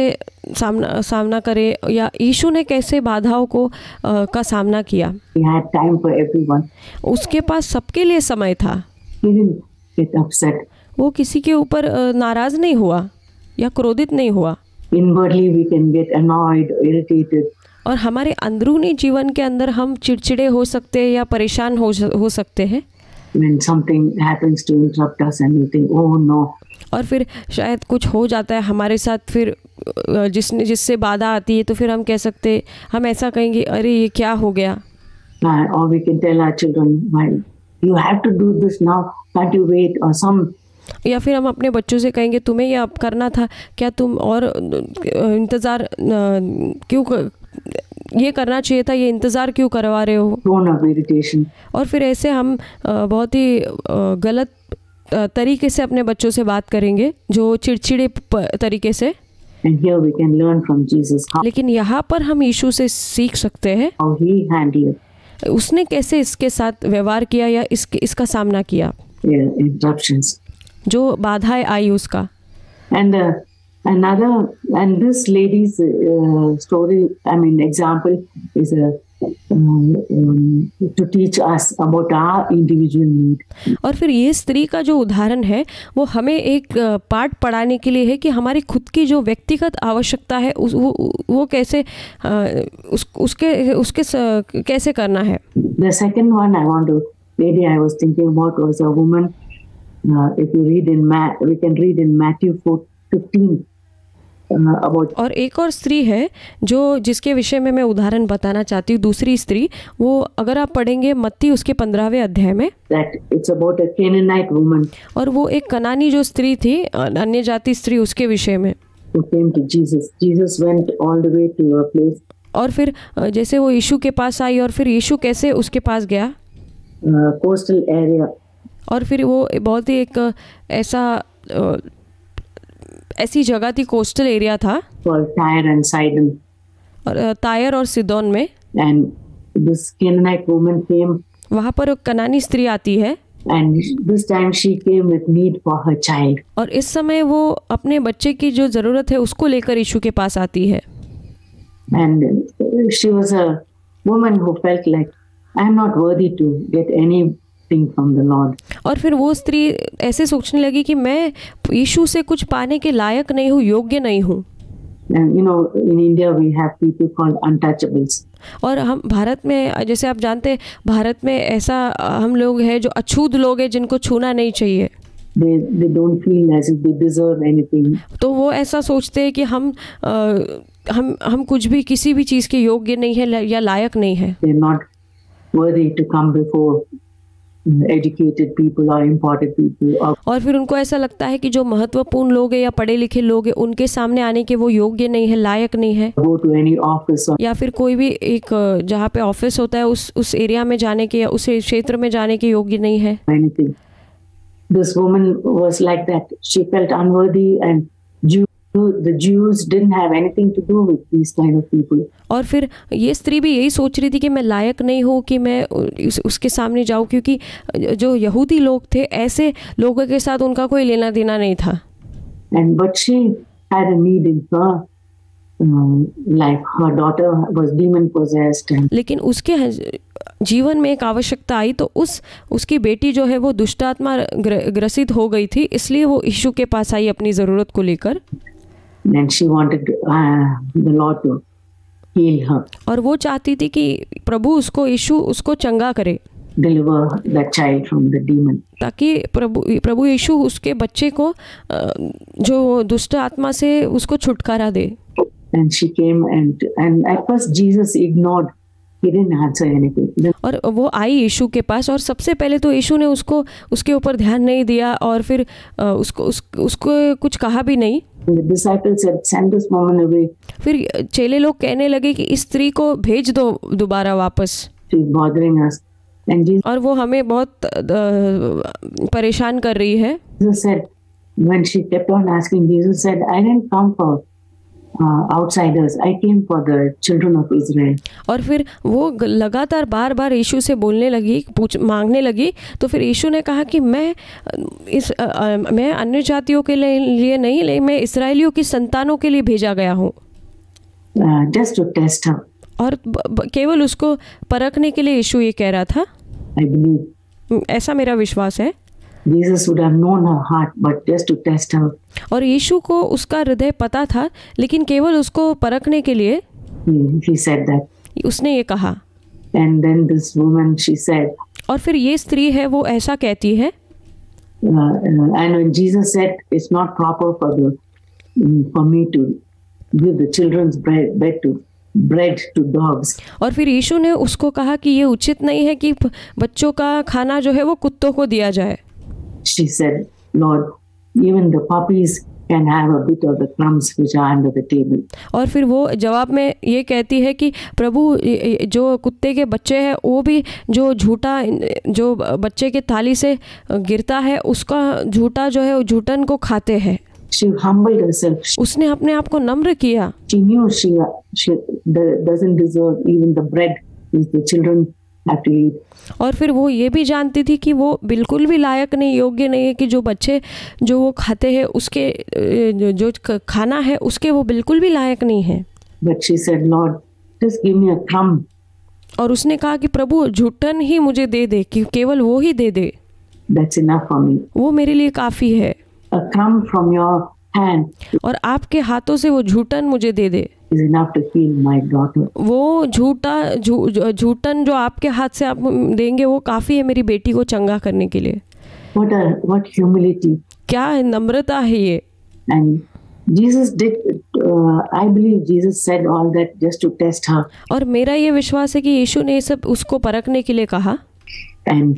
सामना करे, या यीशु ने कैसे बाधाओं को का सामना किया. He had time for everyone. उसके पास सबके लिए समय था. He didn't get upset. वो किसी के ऊपर नाराज नहीं हुआ या क्रोधित नहीं हुआ. Inwardly we can get annoyed, irritated. और हमारे अंदरूनी जीवन के अंदर हम चिड़चिड़े हो सकते हैं या परेशान हो सकते हैं. When something happens to interrupt us and we think, oh no. और फिर शायद कुछ हो जाता है हमारे साथ, फिर जिससे बाधा आती है, तो फिर हम कह सकते, हम ऐसा कहेंगे, अरे ये क्या हो गया. Or we can tell our children, well, you have to do this now, can't you wait, or some. या फिर हम अपने बच्चों से कहेंगे, तुम्हें ये अब करना था, क्या तुम और इंतज़ार क्यों, ये करना चाहिए था, ये इंतज़ार क्यों करवा रहे हो. Tone of irritation. और फिर ऐसे हम बहुत ही गलत तरीके से अपने बच्चों से बात करेंगे, जो चिड़चिड़े तरीके से. And here we can learn from Jesus लेकिन यहाँ पर हम यीशु से सीख सकते हैं how he handled उसने कैसे इसके साथ व्यवहार किया या इसका सामना किया, interruptions. जो बाधाएं आई उसका. And this lady's story, I mean example, is to teach us about our individual need. और फिर ये स्त्री का जो उदाहरण है वो हमें एक पाठ पढ़ाने के लिए है कि हमारी खुद की जो व्यक्तिगत आवश्यकता है वो कैसे उसके कैसे करना है. The second one lady I was thinking about was a woman. If you read we can read in Matthew 4:15. और एक और स्त्री है जिसके विषय में मैं उदाहरण बताना चाहती हूँ. दूसरी स्त्री, वो अगर आप पढ़ेंगे मत्ती उसके 15वें अध्याय में, that it's about a Canaanite woman. और वो एक कनानी जो स्त्री थी, अन्य जाति स्त्री, उसके विषय में. Who came to Jesus. Jesus went all the way to a place. और फिर जैसे वो यीशु के पास आई, और फिर यीशु कैसे उसके पास गया. Coastal area. और फिर वो बहुत ही एक ऐसी जगह थी, कोस्टल एरिया था, Tyre and Sidon. और तायर और सिदोन में. And this Canaanite woman came. वहाँ पर एक कनानी स्त्री आती है. And this time she came with need for her child. और इस समय वो अपने बच्चे की जो ज़रूरत है उसको लेकर यीशु के पास आती है. And she was a woman who felt like I am not worthy to get anything from the Lord. और फिर वो स्त्री ऐसे सोचने लगी कि मैं यीशु से कुछ पाने के लायक नहीं हूँ, योग्य नहीं हूँ. And in India we have people called untouchables. और हम भारत में, जैसे आप जानते हैं, भारत में ऐसा हम लोग हैं जो अछूत लोग हैं, जिनको छूना नहीं चाहिए. They don't feel as if they deserve anything. तो वो ऐसा सोचते हैं कि हम कुछ भी, किसी भी चीज़ के योग्य नहीं है या लायक नहीं है. They're not worthy to come before educated people or important people. और फिर उनको ऐसा लगता है कि जो महत्वपूर्ण लोग हैं या पढ़े लिखे लोग हैं, उनके सामने आने के वो योग्य नहीं है, लायक नहीं है. Go to any office or या फिर कोई भी एक जहाँ पे ऑफिस होता है उस एरिया में जाने के या उस क्षेत्र में जाने के योग्य नहीं है. anything. This woman was like that. She felt unworthy and The Jews didn't have anything to do with these kind of people. और फिर ये स्त्री भी यही सोच रही थी कि मैं लायक नहीं हूँ कि मैं उसके सामने जाऊँ, क्योंकि जो यहूदी लोग थे ऐसे लोगों के साथ उनका कोई लेना देना नहीं था. And but she had a need in her life. Her daughter was demon possessed. लेकिन उसके जीवन में एक आवश्यकता आई, तो उसकी बेटी जो है वो दुष्टात्मा ग्रसित हो गई थी, इसलिए वो यीशु के पास आई अपनी ज़रूरत को लेकर. And she wanted the Lord to heal her. और वो चाहती थी कि यीशु उसको चंगा करे, deliver that child from the demon. ताकि प्रभु यीशु उसके बच्चे को जो दुष्ट आत्मा से उसको छुटकारा दे. And she came and at first Jesus ignored. He didn't answer anything. और वो आई यीशु के पास, और सबसे पहले तो यीशु ने उसके ऊपर ध्यान नहीं दिया, और फिर उसको कुछ कहा भी नहीं. The disciples said, "Send this woman away." फिर चेले लोग कहने लगे कि इस स्त्री को भेज दो दोबारा वापस. She's bothering us. And Jesus, और वो हमें बहुत परेशान कर रही है. Jesus said, when she kept on asking, Jesus said, "I didn't come for outsiders. I came for the children of Israel." और फिर वो लगातार बार बार यीशु से बोलने लगी, मांगने लगी. तो फिर यीशु ने कहा कि मैं अन्य जातियों के लिए नहीं, लेकिन मैं इस्राएलियों की संतानों के लिए भेजा गया हूँ. Just to test her. और केवल उसको परखने के लिए यीशु ये कह रहा था. I believe. ऐसा मेरा विश्वास है. Jesus would have known her heart, but just to test her. और यीशु को उसका हृदय पता था, लेकिन केवल उसको परखने के लिए he said that. उसने ये कहा. And then this woman, she said. और फिर ये स्त्री है वो ऐसा कहती है. And when Jesus said, "It's not proper for me to give the children's bread to dogs." और फिर यीशु ने उसको कहा कि ये उचित नहीं है कि बच्चों का खाना जो है वो कुत्तों को दिया जाए. She said, "Lord, even the puppies can have a bit of the crumbs which are under the table." और फिर वो जवाब में ये कहती है कि प्रभु, जो कुत्ते के बच्चे हैं वो भी जो बच्चे के थाली से गिरता है उसका झूठा जो है वो झूठन को खाते हैं. She humbled herself. उसने अपने आप को नम्र किया. She knew she doesn't deserve even the bread which the children have to eat. और फिर वो ये भी जानती थी कि वो बिल्कुल भी लायक नहीं, योग्य नहीं है कि जो बच्चे जो वो खाते हैं उसके जो खाना है उसके वो बिल्कुल भी लायक नहीं है. But she said, "Lord, just give me a crumb." और उसने कहा कि प्रभु झूठन ही मुझे दे दे, कि केवल वो ही दे दे. That's enough for me. वो मेरे लिए काफ़ी है. A crumb from your hand. और आपके हाथों से वो झूठन मुझे दे दे. Is enough to heal my daughter. वो झूठन जो आपके हाथ से आप देंगे वो काफ़ी है मेरी बेटी को चंगा करने के लिए. What humility. क्या नम्रता है ये. And Jesus did. I believe Jesus said all that just to test her. और मेरा ये विश्वास है कि यीशु ने ये सब उसको परखने के लिए कहा. And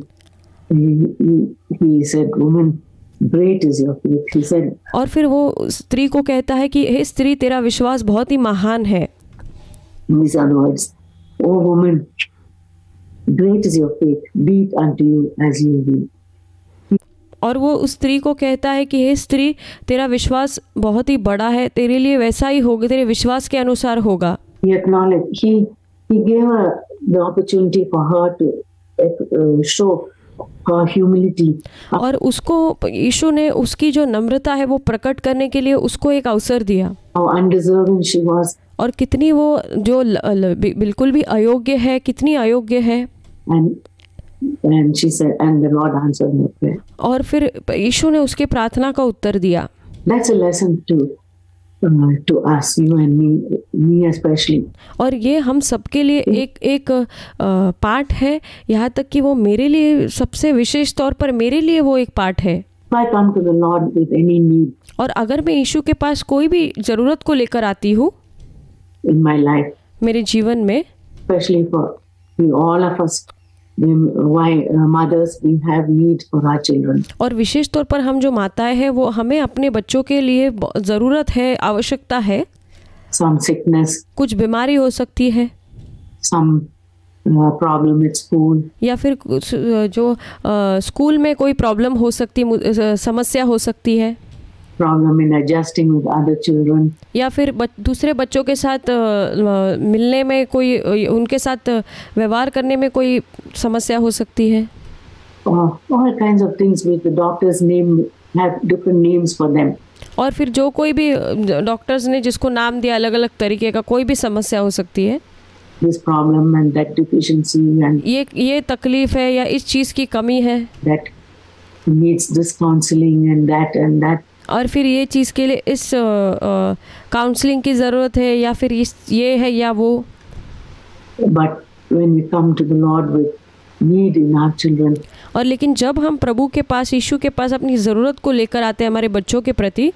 he said, "Woman, great is your faith." He said. और फिर वो स्त्री को कहता है कि हे स्त्री, तेरा विश्वास बहुत ही महान है. These are the words. "Oh woman, great is your faith. Be it unto you as you will." और वो उस स्त्री को कहता है कि हे स्त्री, तेरा विश्वास बहुत ही बड़ा है, तेरे लिए वैसा ही होगा, तेरे विश्वास के अनुसार होगा. He acknowledged. He gave her the opportunity for her to show her humility. और उसको यीशु ने उसकी जो नम्रता है वो प्रकट करने के लिए उसको एक अवसर दिया. How undeserving she was. और कितनी वो जो बिल्कुल भी अयोग्य है, कितनी अयोग्य है. And she said, and the Lord answered her prayer. और फिर यीशु ने उसके प्रार्थना का उत्तर दिया. That's a lesson to us, you and me especially. और ये हम सबके लिए एक पाठ है, यहाँ तक कि वो मेरे लिए सबसे विशेष तौर पर मेरे लिए वो एक पाठ है. If I come to the Lord with any need. और अगर मैं यीशु के पास कोई भी ज़रूरत को लेकर आती हूँ in my life, मेरे जीवन में, especially for all of us. Why mothers, we have need for our children. और विशेष तौर पर हम जो माताएं हैं वो हमें अपने बच्चों के लिए ज़रूरत है, आवश्यकता है. Some sickness. कुछ बीमारी हो सकती है. Some problem at school. या फिर जो स्कूल में कोई प्रॉब्लम हो सकती, समस्या हो सकती है. problem in adjusting with other children. या फिर दूसरे बच्चों के साथ मिलने में कोई, उनके साथ व्यवहार करने में कोई समस्या हो सकती है. All kinds of things which the doctors have different names for them. और फिर जो कोई भी डॉक्टर्स ने जिसको नाम दिया अलग अलग तरीके का, कोई भी समस्या हो सकती है. This problem and that deficiency and ये तकलीफ है या इस चीज़ की कमी है. That needs this counseling and that. और फिर ये चीज़ के लिए इस काउंसलिंग की ज़रूरत है या फिर ये है या वो. But when we come to the Lord with need in our children, और लेकिन जब हम प्रभु के पास, यीशु के पास अपनी ज़रूरत को लेकर आते हैं हमारे बच्चों के प्रति,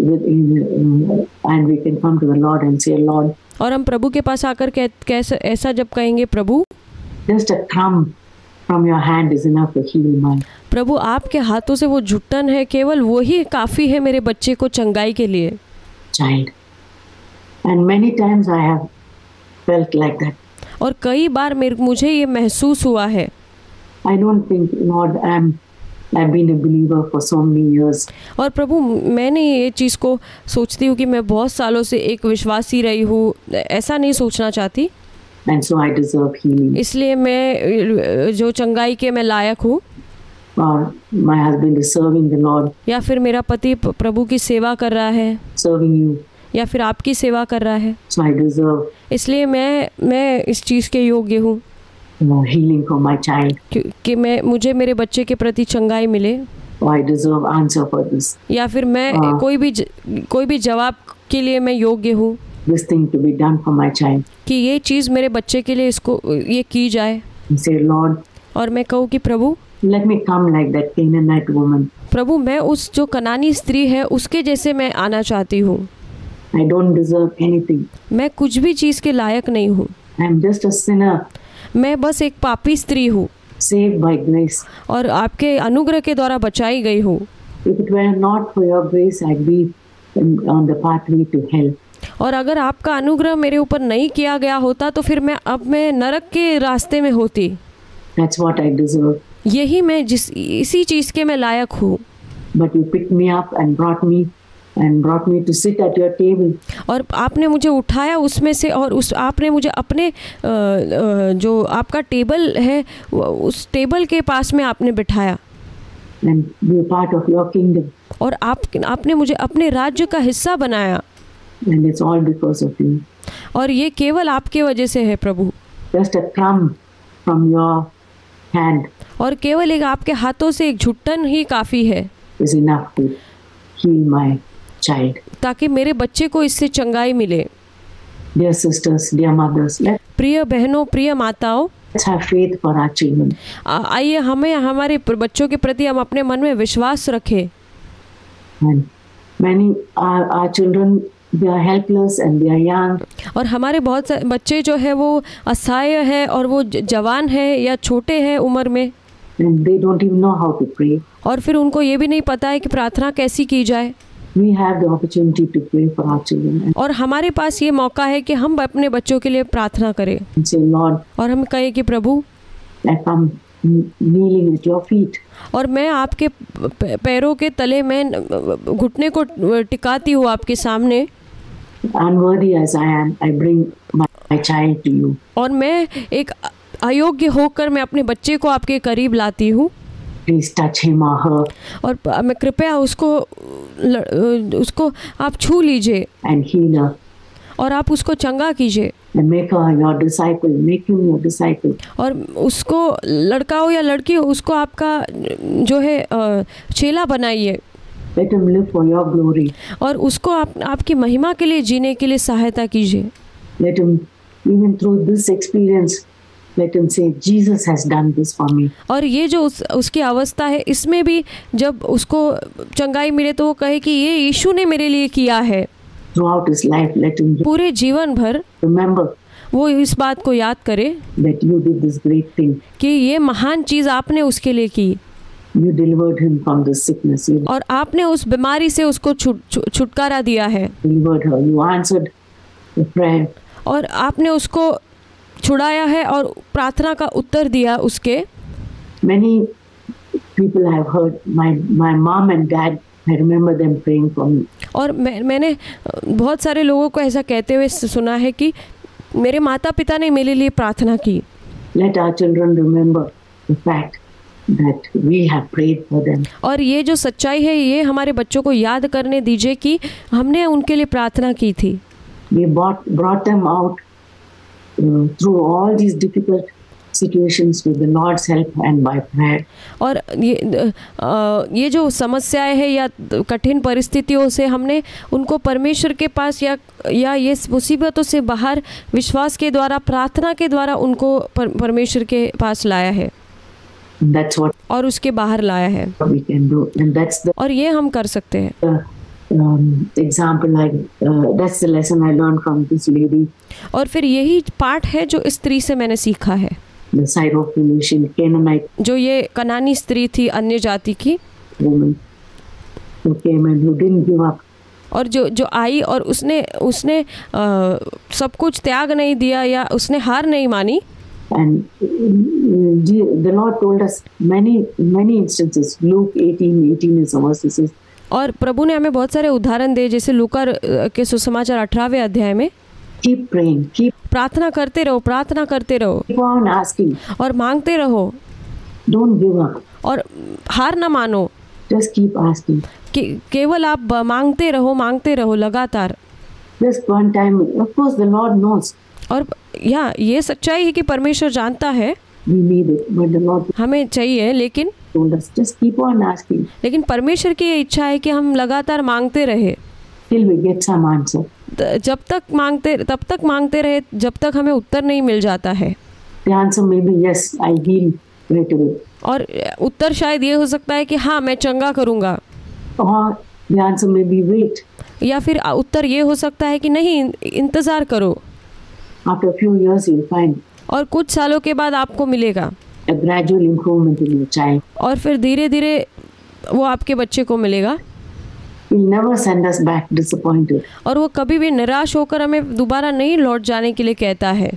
and we can come to the Lord and say, Lord, और हम प्रभु के पास आकर कैसे ऐसा जब कहेंगे, प्रभु just a crumb from your hand is enough to heal my. प्रभु आपके हाथों से वो झुट्टन है, केवल वही काफ़ी है मेरे बच्चे को चंगाई के लिए. Child. And many times I have felt like that. और कई बार मुझे ये महसूस हुआ है. I don't think, Lord, I've been a believer for so many years. और प्रभु मैंने ये चीज़ को सोचती हूँ कि मैं बहुत सालों से एक विश्वासी रही हूँ, ऐसा नहीं सोचना चाहती. And so I deserve healing. इसलिए मैं जो चंगाई के मैं लायक हूँ. Or my husband is serving the Lord. या फिर मेरा पति प्रभु की सेवा कर रहा है. Serving you. या फिर आपकी सेवा कर रहा है. So I deserve. इसलिए मैं इस चीज़ के योग्य हूँ. Healing for my child. कि मुझे मेरे बच्चे के प्रति चंगाई मिले. Or I deserve answer for this. या फिर मैं कोई भी जवाब के लिए मैं योग्य हूँ. This thing to be done for my child. कि ये चीज़ मेरे बच्चे के लिए ये की जाए. Say, Lord. और मैं कहूँ कि प्रभु let me come like that Canaanite woman. प्रभु मैं उस जो कनानी स्त्री है उसके जैसे मैं आना चाहती हूँ. I don't deserve anything. मैं कुछ भी चीज़ के लायक नहीं हूँ. I am just a sinner. मैं बस एक पापी स्त्री हूँ. Saved by grace. और आपके अनुग्रह के द्वारा बचाई गई हूँ. If it were not for your grace, I'd be on the pathway to hell. और अगर आपका अनुग्रह मेरे ऊपर नहीं किया गया होता तो फिर मैं नरक के रास्ते में होती. That's what I deserve. यही मैं इसी चीज़ के मैं लायक हूँ. But you picked me up and brought me to sit at your table. और आपने मुझे उठाया उसमें से और आपने मुझे अपने जो आपका टेबल है उस टेबल के पास में आपने बिठाया. And be a part of your kingdom. और आपने मुझे अपने राज्य का हिस्सा बनाया. And it's all because of you. और ये केवल आपके वजह से है प्रभु. Just a crumb from your hand. और केवल एक आपके हाथों से एक झुट्टन ही काफ़ी है. Is enough to heal my child. ताकि मेरे बच्चे को इससे चंगाई मिले. Dear sisters, dear mothers, प्रिय बहनों, प्रिय माताओं, let's have faith for our children. आइए हमें हमारे बच्चों के प्रति हम अपने मन में विश्वास रखें. And many our children, they are helpless and they are young. और हमारे बहुत सारे बच्चे जो है वो असहाय है और वो जवान है या छोटे हैं उम्र में. And they don't even know how to pray. और फिर उनको ये भी नहीं पता है कि प्रार्थना कैसी की जाए. We have the opportunity to pray for our children. और हमारे पास ये मौका है कि हम अपने बच्चों के लिए प्रार्थना करें. And say, Lord, और हम कहें कि प्रभु I come kneeling at your feet. और मैं आपके पैरों के तले में घुटने को टिकाती हूँ आपके सामने. Unworthy as I am, I bring my child to you. और मैं एक अयोग्य होकर मैं अपने बच्चे को आपके करीब लाती हूँ. Please touch him or her. और मैं कृपया उसको आप छू लीजिए. And heal her. और आप उसको चंगा कीजिए. And make her your disciple. Make him your disciple. और उसको लड़का हो या लड़की हो उसको आपका जो है चेला बनाइए. Let him live for your glory. और उसको आपकी महिमा के लिए जीने के लिए सहायता कीजिए. Let him, even through this experience, let him say, Jesus has done this for me. और ये जो उसकी अवस्था है इसमें भी जब उसको चंगाई मिले तो वो कहे कि ये यीशु ने मेरे लिए किया है. Throughout his life, let him पूरे जीवन भर remember वो इस बात को याद करे that you did this great thing. कि ये महान चीज़ आपने उसके लिए की. You delivered him from this sickness. You और आपने उस बीमारी से उसको छुटकारा दिया है. delivered her. You answered the prayer. और आपने उसको छुड़ाया है और प्रार्थना का उत्तर दिया उसके. Many people have heard, my mom and dad I remember them praying for me. और मैंने बहुत सारे लोगों को ऐसा कहते हुए सुना है कि मेरे माता पिता ने मेरे लिए प्रार्थना की। Let our children remember the fact that we have prayed for them. और ये जो सच्चाई है ये हमारे बच्चों को याद करने दीजिए कि हमने उनके लिए प्रार्थना की थी। We brought them out through all these difficult situations with the Lord's help and by prayer. और ये जो समस्याएं हैं या कठिन परिस्थितियों से हमने उनको परमेश्वर के पास या ये मुसीबतों से बाहर विश्वास के द्वारा, प्रार्थना के द्वारा उनको परमेश्वर के पास लाया है। That's what और उसके बाहर लाया है। we can do, and that's the और ये हम कर सकते हैं। example, that's the lesson I learned from this lady. और फिर यही पाठ है जो इस स्त्री से मैंने सीखा है, The Syrophoenician Canaanite जो ये कनानी स्त्री थी, अन्य जाति की woman who came and who didn't give up. और जो आई और उसने सब कुछ त्याग नहीं दिया या उसने हार नहीं मानी। And the Lord told us many instances. Luke 18 is our verses. और प्रभु ने हमें बहुत सारे उदाहरण दिए, जैसे लूका के सुसमाचार 18वें अध्याय में Keep praying, keep प्रार्थना करते रहो on asking. और मांगते रहो, Don't give up. और हार ना मानो, Just keep asking. केवल आप मांगते रहो लगातार। Just one time, of course, the Lord knows. और ये सच्चाई है कि परमेश्वर जानता है We need it, but the Lord हमें चाहिए, लेकिन told us just keep on asking लेकिन परमेश्वर की ये इच्छा है कि हम लगातार मांगते रहे till we get some answer. तब तक मांगते रहे जब तक हमें उत्तर नहीं मिल जाता है। The answer may be yes, I heal right away. और उत्तर शायद ये हो सकता है कि हाँ मैं चंगा करूँगा, Or the answer may be wait. या फिर उत्तर ये हो सकता है कि नहीं, इंतज़ार करो, After a few years you'll find और कुछ सालों के बाद आपको मिलेगा a gradual improvement in your child. और फिर धीरे धीरे वो आपके बच्चे को मिलेगा। He'll never send us back disappointed. और वो कभी भी निराश होकर हमें दोबारा नहीं लौट जाने के लिए कहता है।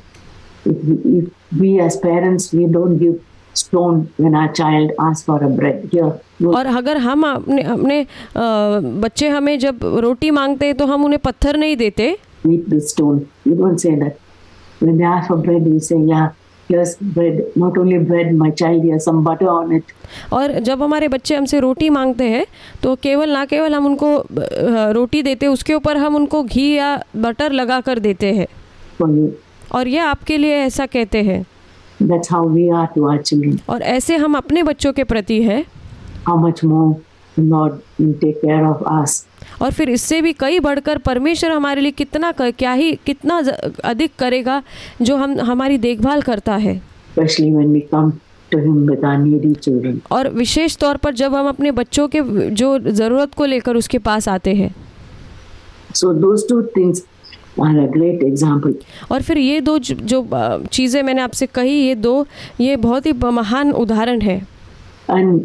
If we as parents, we don't give stone when our child asks for a bread. Here, और अगर हम अपने बच्चे हमें जब रोटी मांगते हैं तो हम उन्हें पत्थर नहीं देते। eat the stone. You don't say that. When they ask for bread, you say, yeah, here's bread. Not only bread, my child, here's some butter on it. और जब हमारे बच्चे हमसे रोटी मांगते हैं तो ना केवल हम उनको रोटी देते, उसके ऊपर हम उनको घी या बटर लगा कर देते हैं। For you. और ये आपके लिए ऐसा कहते हैं। That's how we are to our children. और ऐसे हम अपने बच्चों के प्रति है। How much more the Lord will take care of us. और फिर इससे भी कई बढ़कर परमेश्वर हमारे लिए कितना अधिक करेगा जो हमारी देखभाल करता है। Especially when we come to Him with our needy children. और विशेष तौर पर जब हम अपने बच्चों के जो ज़रूरत को लेकर उसके पास आते हैं। So those two things are a great example. और फिर ये दो जो चीज़ें मैंने आपसे कही, ये बहुत ही महान उदाहरण है। And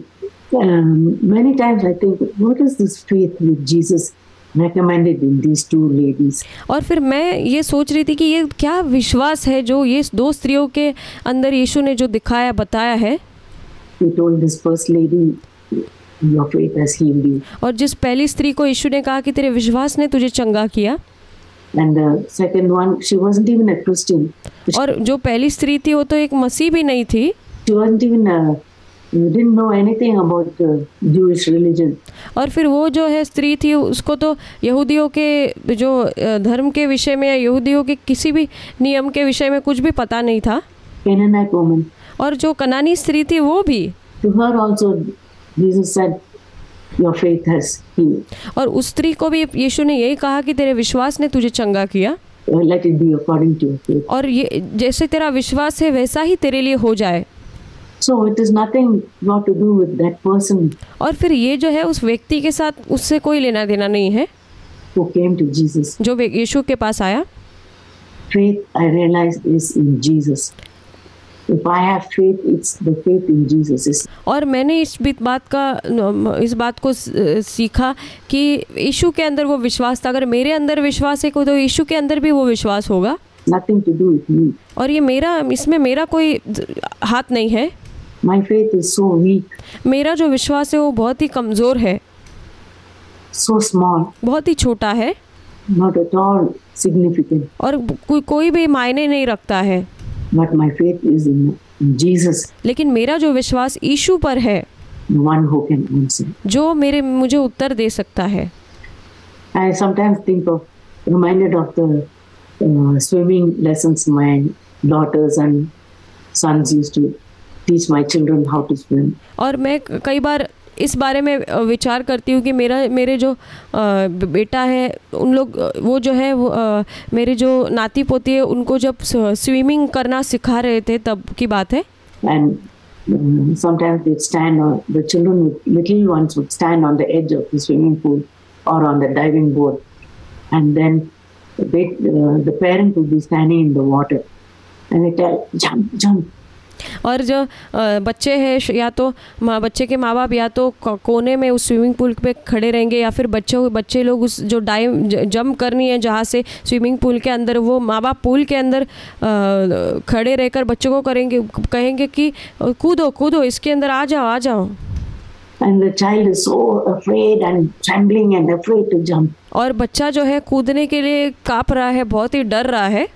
many times I think, what is this faith which Jesus recommended in these two ladies? और फिर मैं ये सोच रही थी कि ये क्या विश्वास है जो ये दो स्त्रियों के अंदर यीशु ने जो बताया है। He told this first lady, your faith has healed you. और जिस पहली स्त्री को यीशु ने कहा कि तेरे विश्वास ने तुझे चंगा किया। And the second one, she wasn't even a Christian. और जो पहली स्त्री थी वो तो एक मसीह भी नहीं थी। She wasn't even didn't know anything about Jewish religion. और फिर वो जो है स्त्री थी उसको तो यहूदियों के जो धर्म के विषय में या यहूदियों के किसी भी नियम के विषय में कुछ भी पता नहीं था। Canaanite woman. और जो कनानी स्त्री थी वो भी। To her also Jesus said, your faith has healed. और उस स्त्री को भी यीशु ने यही कहा कि तेरे विश्वास ने तुझे चंगा किया। Let it be according to your faith. और ये जैसे तेरा विश्वास है वैसा ही तेरे लिए हो जाए। So it is nothing got to do with that person. और फिर ये जो है उस व्यक्ति के साथ उससे कोई लेना देना नहीं है who came to Jesus. जो यीशु के पास आया। Faith, I realize, is in Jesus. If I have faith, it's the faith in Jesus. और मैंने इस बात को सीखा कि यीशु के अंदर वो विश्वास था। अगर मेरे अंदर विश्वास है तो यीशु के अंदर भी वो विश्वास होगा। Nothing to do with me. और ये इसमें मेरा कोई हाथ नहीं है। My faith is so weak. मेरा जो विश्वास है वो बहुत ही कमज़ोर है। so small, बहुत ही छोटा है not at all significant. और कोई भी मायने नहीं रखता है, But my faith is in Jesus, लेकिन मेरा जो विश्वास यीशु पर है, the one who can answer. जो मुझे उत्तर दे सकता है। I sometimes reminded of the swimming lessons my daughters and sons used to teach my children how to swim. और मैं कई बार इस बारे में विचार करती हूँ कि मेरे जो बेटा है, उन लोग वो जो है वो मेरे जो नाती पोती है, उनको जब स्विमिंग करना सिखा रहे थे तब की बात है। And sometimes they'd stand on, the children, little ones would stand on the edge of the swimming pool or on the diving board, and then the parent would be standing in the water and they tell, jump, jump. और जो बच्चे हैं, या तो बच्चे के माँ बाप या तो कोने में उस स्विमिंग पूल पे खड़े रहेंगे, या फिर बच्चे लोग उस जो जंप करनी है जहाँ से स्विमिंग पूल के अंदर, वो माँ बाप पूल के अंदर खड़े रहकर बच्चों को कहेंगे कि कूदो कूदो, इसके अंदर आ जाओ आ जाओ। And the child is so afraid and trembling and afraid to jump. और बच्चा जो है कूदने के लिए काँप रहा है, बहुत ही डर रहा है।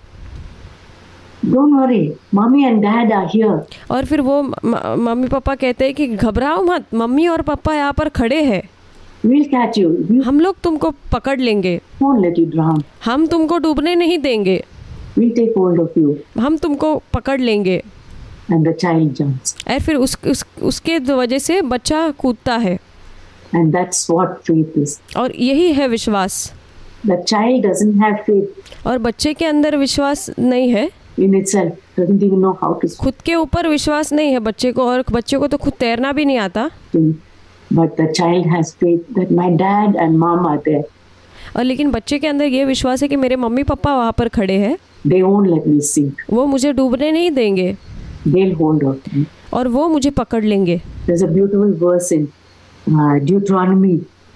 Don't worry, mommy and dad are here. और फिर वो मम्मी पापा कहते हैं कि घबराओ मत, मम्मी और पापा यहाँ पर खड़े हैं। We'll catch you. हम लोग तुमको पकड़ लेंगे, Won't let you drown. हम तुमको डूबने नहीं देंगे, We'll take hold of you. हम तुमको पकड़ लेंगे। And the child jumps. और फिर उसके वजह से बच्चा कूदता है। And that's what faith is. और यही है विश्वास। The child doesn't have faith और बच्चे के अंदर विश्वास नहीं है in itself, doesn't even know how to swim. खुद के ऊपर विश्वास नहीं है बच्चे को, और बच्चे को तो खुद तैरना भी नहीं आता। But the child has faith that my dad and mom are there. और लेकिन बच्चे के अंदर ये विश्वास है कि मेरे मम्मी पापा वहाँ पर खड़े हैं, They won't let me sink. वो मुझे डूबने नहीं देंगे, They'll hold on to me. और वो मुझे पकड़ लेंगे। There's a beautiful verse in Deuteronomy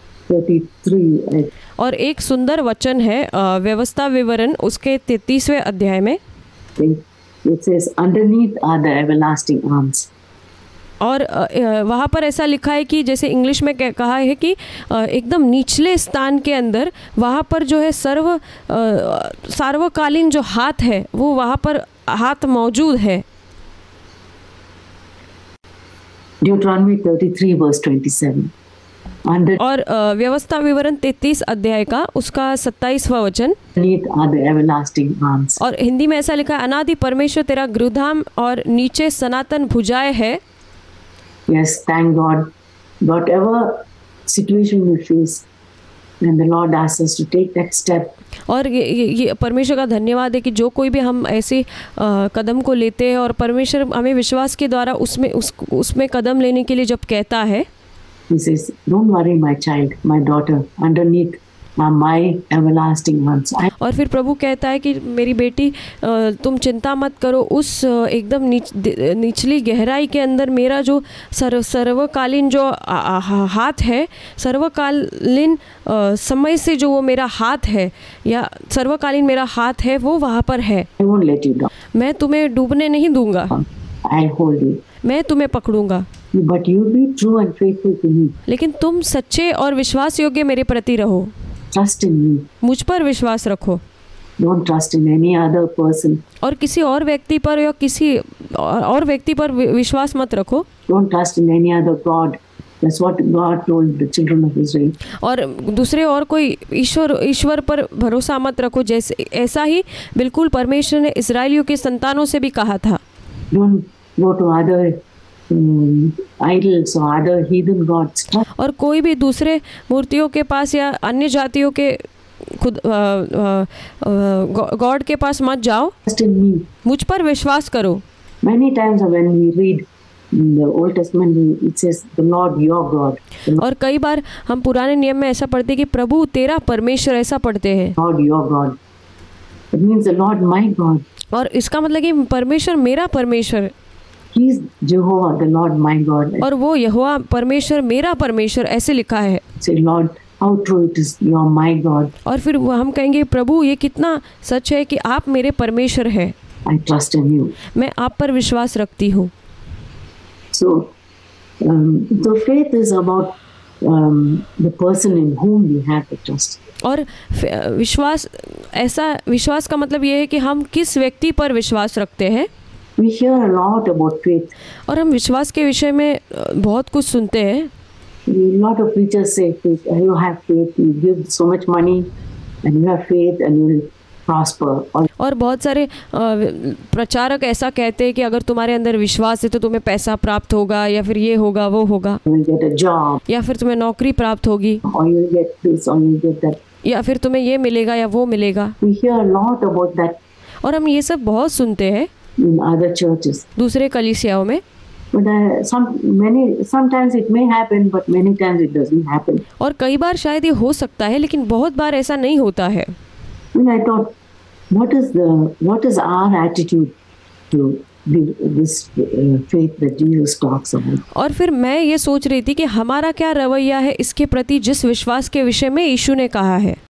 33. और एक सुंदर वचन है व्यवस्था विवरण उसके 33वें अध्याय में। It says, underneath are the everlasting arms. और वहाँ पर ऐसा लिखा है कि जैसे इंग्लिश में कहा है कि एकदम निचले स्थान के अंदर वहाँ पर जो है सार्वकालीन जो हाथ है वो वहाँ पर हाथ मौजूद है। Deuteronomy 33 verse 27. और व्यवस्था विवरण 33 अध्याय का उसका 27वां वचन। Underneath are the everlasting arms. और हिंदी में ऐसा लिखा है, अनादि परमेश्वर तेरा गृहधाम और नीचे सनातन भुजाएं है। Yes, thank God. Whatever situation we face, and the Lord asks us to take that step. और ये परमेश्वर का धन्यवाद है कि जो कोई भी हम ऐसे कदम को लेते हैं और परमेश्वर हमें विश्वास के द्वारा उसमें कदम लेने के लिए जब कहता है, He says, don't worry my child, my daughter, underneath are my everlasting arms. और फिर प्रभु कहता है कि मेरी बेटी तुम चिंता मत करो, उस एकदम निचली गहराई के अंदर मेरा जो सर्वकालीन जो हाथ है, सर्वकालीन समय से जो वो मेरा हाथ है या सर्वकालीन मेरा हाथ है वो वहाँ पर है। I won't let you down. मैं तुम्हें डूबने नहीं दूंगा, I'll hold you. मैं तुम्हें पकड़ूंगा। But you be true and faithful to me. लेकिन तुम सच्चे और विश्वास योग्य मेरे प्रति रहो। Trust in me. मुझ पर विश्वास रखो। Don't trust in any other person. और किसी और व्यक्ति पर या किसी और व्यक्ति पर विश्वास मत रखो। Don't trust in any other God. That's what God told the children of Israel. और दूसरे और कोई ईश्वर पर भरोसा मत रखो, जैसे ऐसा ही बिल्कुल परमेश्वर ने इस्राएलियों के संतानों से भी कहा था। Don't go to other idols or other heathen gods. और कोई भी दूसरे मूर्तियों के पास या अन्य जातियों के खुद गॉड के पास मत जाओ। Trust in me. मुझ पर विश्वास करो। Many times when we read in the Old Testament, it says the Lord your God. और कई बार हम पुराने नियम में ऐसा पढ़ते हैं कि प्रभु तेरा परमेश्वर, ऐसा पढ़ते हैं। Lord your God. It means the Lord my God. और इसका मतलब कि परमेश्वर मेरा परमेश्वर, He is Jehovah, the Lord my God. और वो यहोवा परमेश्वर मेरा परमेश्वर, ऐसे लिखा है। Say Lord, how true it is, you are my God. और फिर वो हम कहेंगे प्रभु ये कितना सच है कि आप मेरे परमेश्वर हैं। I trust in you. मैं आप पर विश्वास रखती हूँ। So, the faith is about the person in whom we have the trust. और विश्वास का मतलब ये है कि हम किस व्यक्ति पर विश्वास रखते हैं. We hear a lot about faith. और हम विश्वास के विषय में बहुत कुछ सुनते हैं. A lot of preachers say, you have faith, you give so much money, and you have faith, and you will prosper. और बहुत सारे प्रचारक ऐसा कहते हैं कि अगर तुम्हारे अंदर विश्वास है तो तुम्हें पैसा प्राप्त होगा, या फिर ये होगा वो होगा, you will get a job, या फिर तुम्हें नौकरी प्राप्त होगी, or you will get this, or you will get that. या फिर तुम्हें ये मिलेगा या वो मिलेगा. We hear a lot about that. और हम ये सब बहुत सुनते हैं in other churches. दूसरे कलीसियाओं में. But sometimes it may happen, but many times it doesn't happen. और कई बार शायद ये हो सकता है, लेकिन बहुत बार ऐसा नहीं होता है. And I thought, what is our attitude to this faith that Jesus talks about? और फिर मैं ये सोच रही थी कि हमारा क्या रवैया है इसके प्रति जिस विश्वास के विषय में यीशु ने कहा है.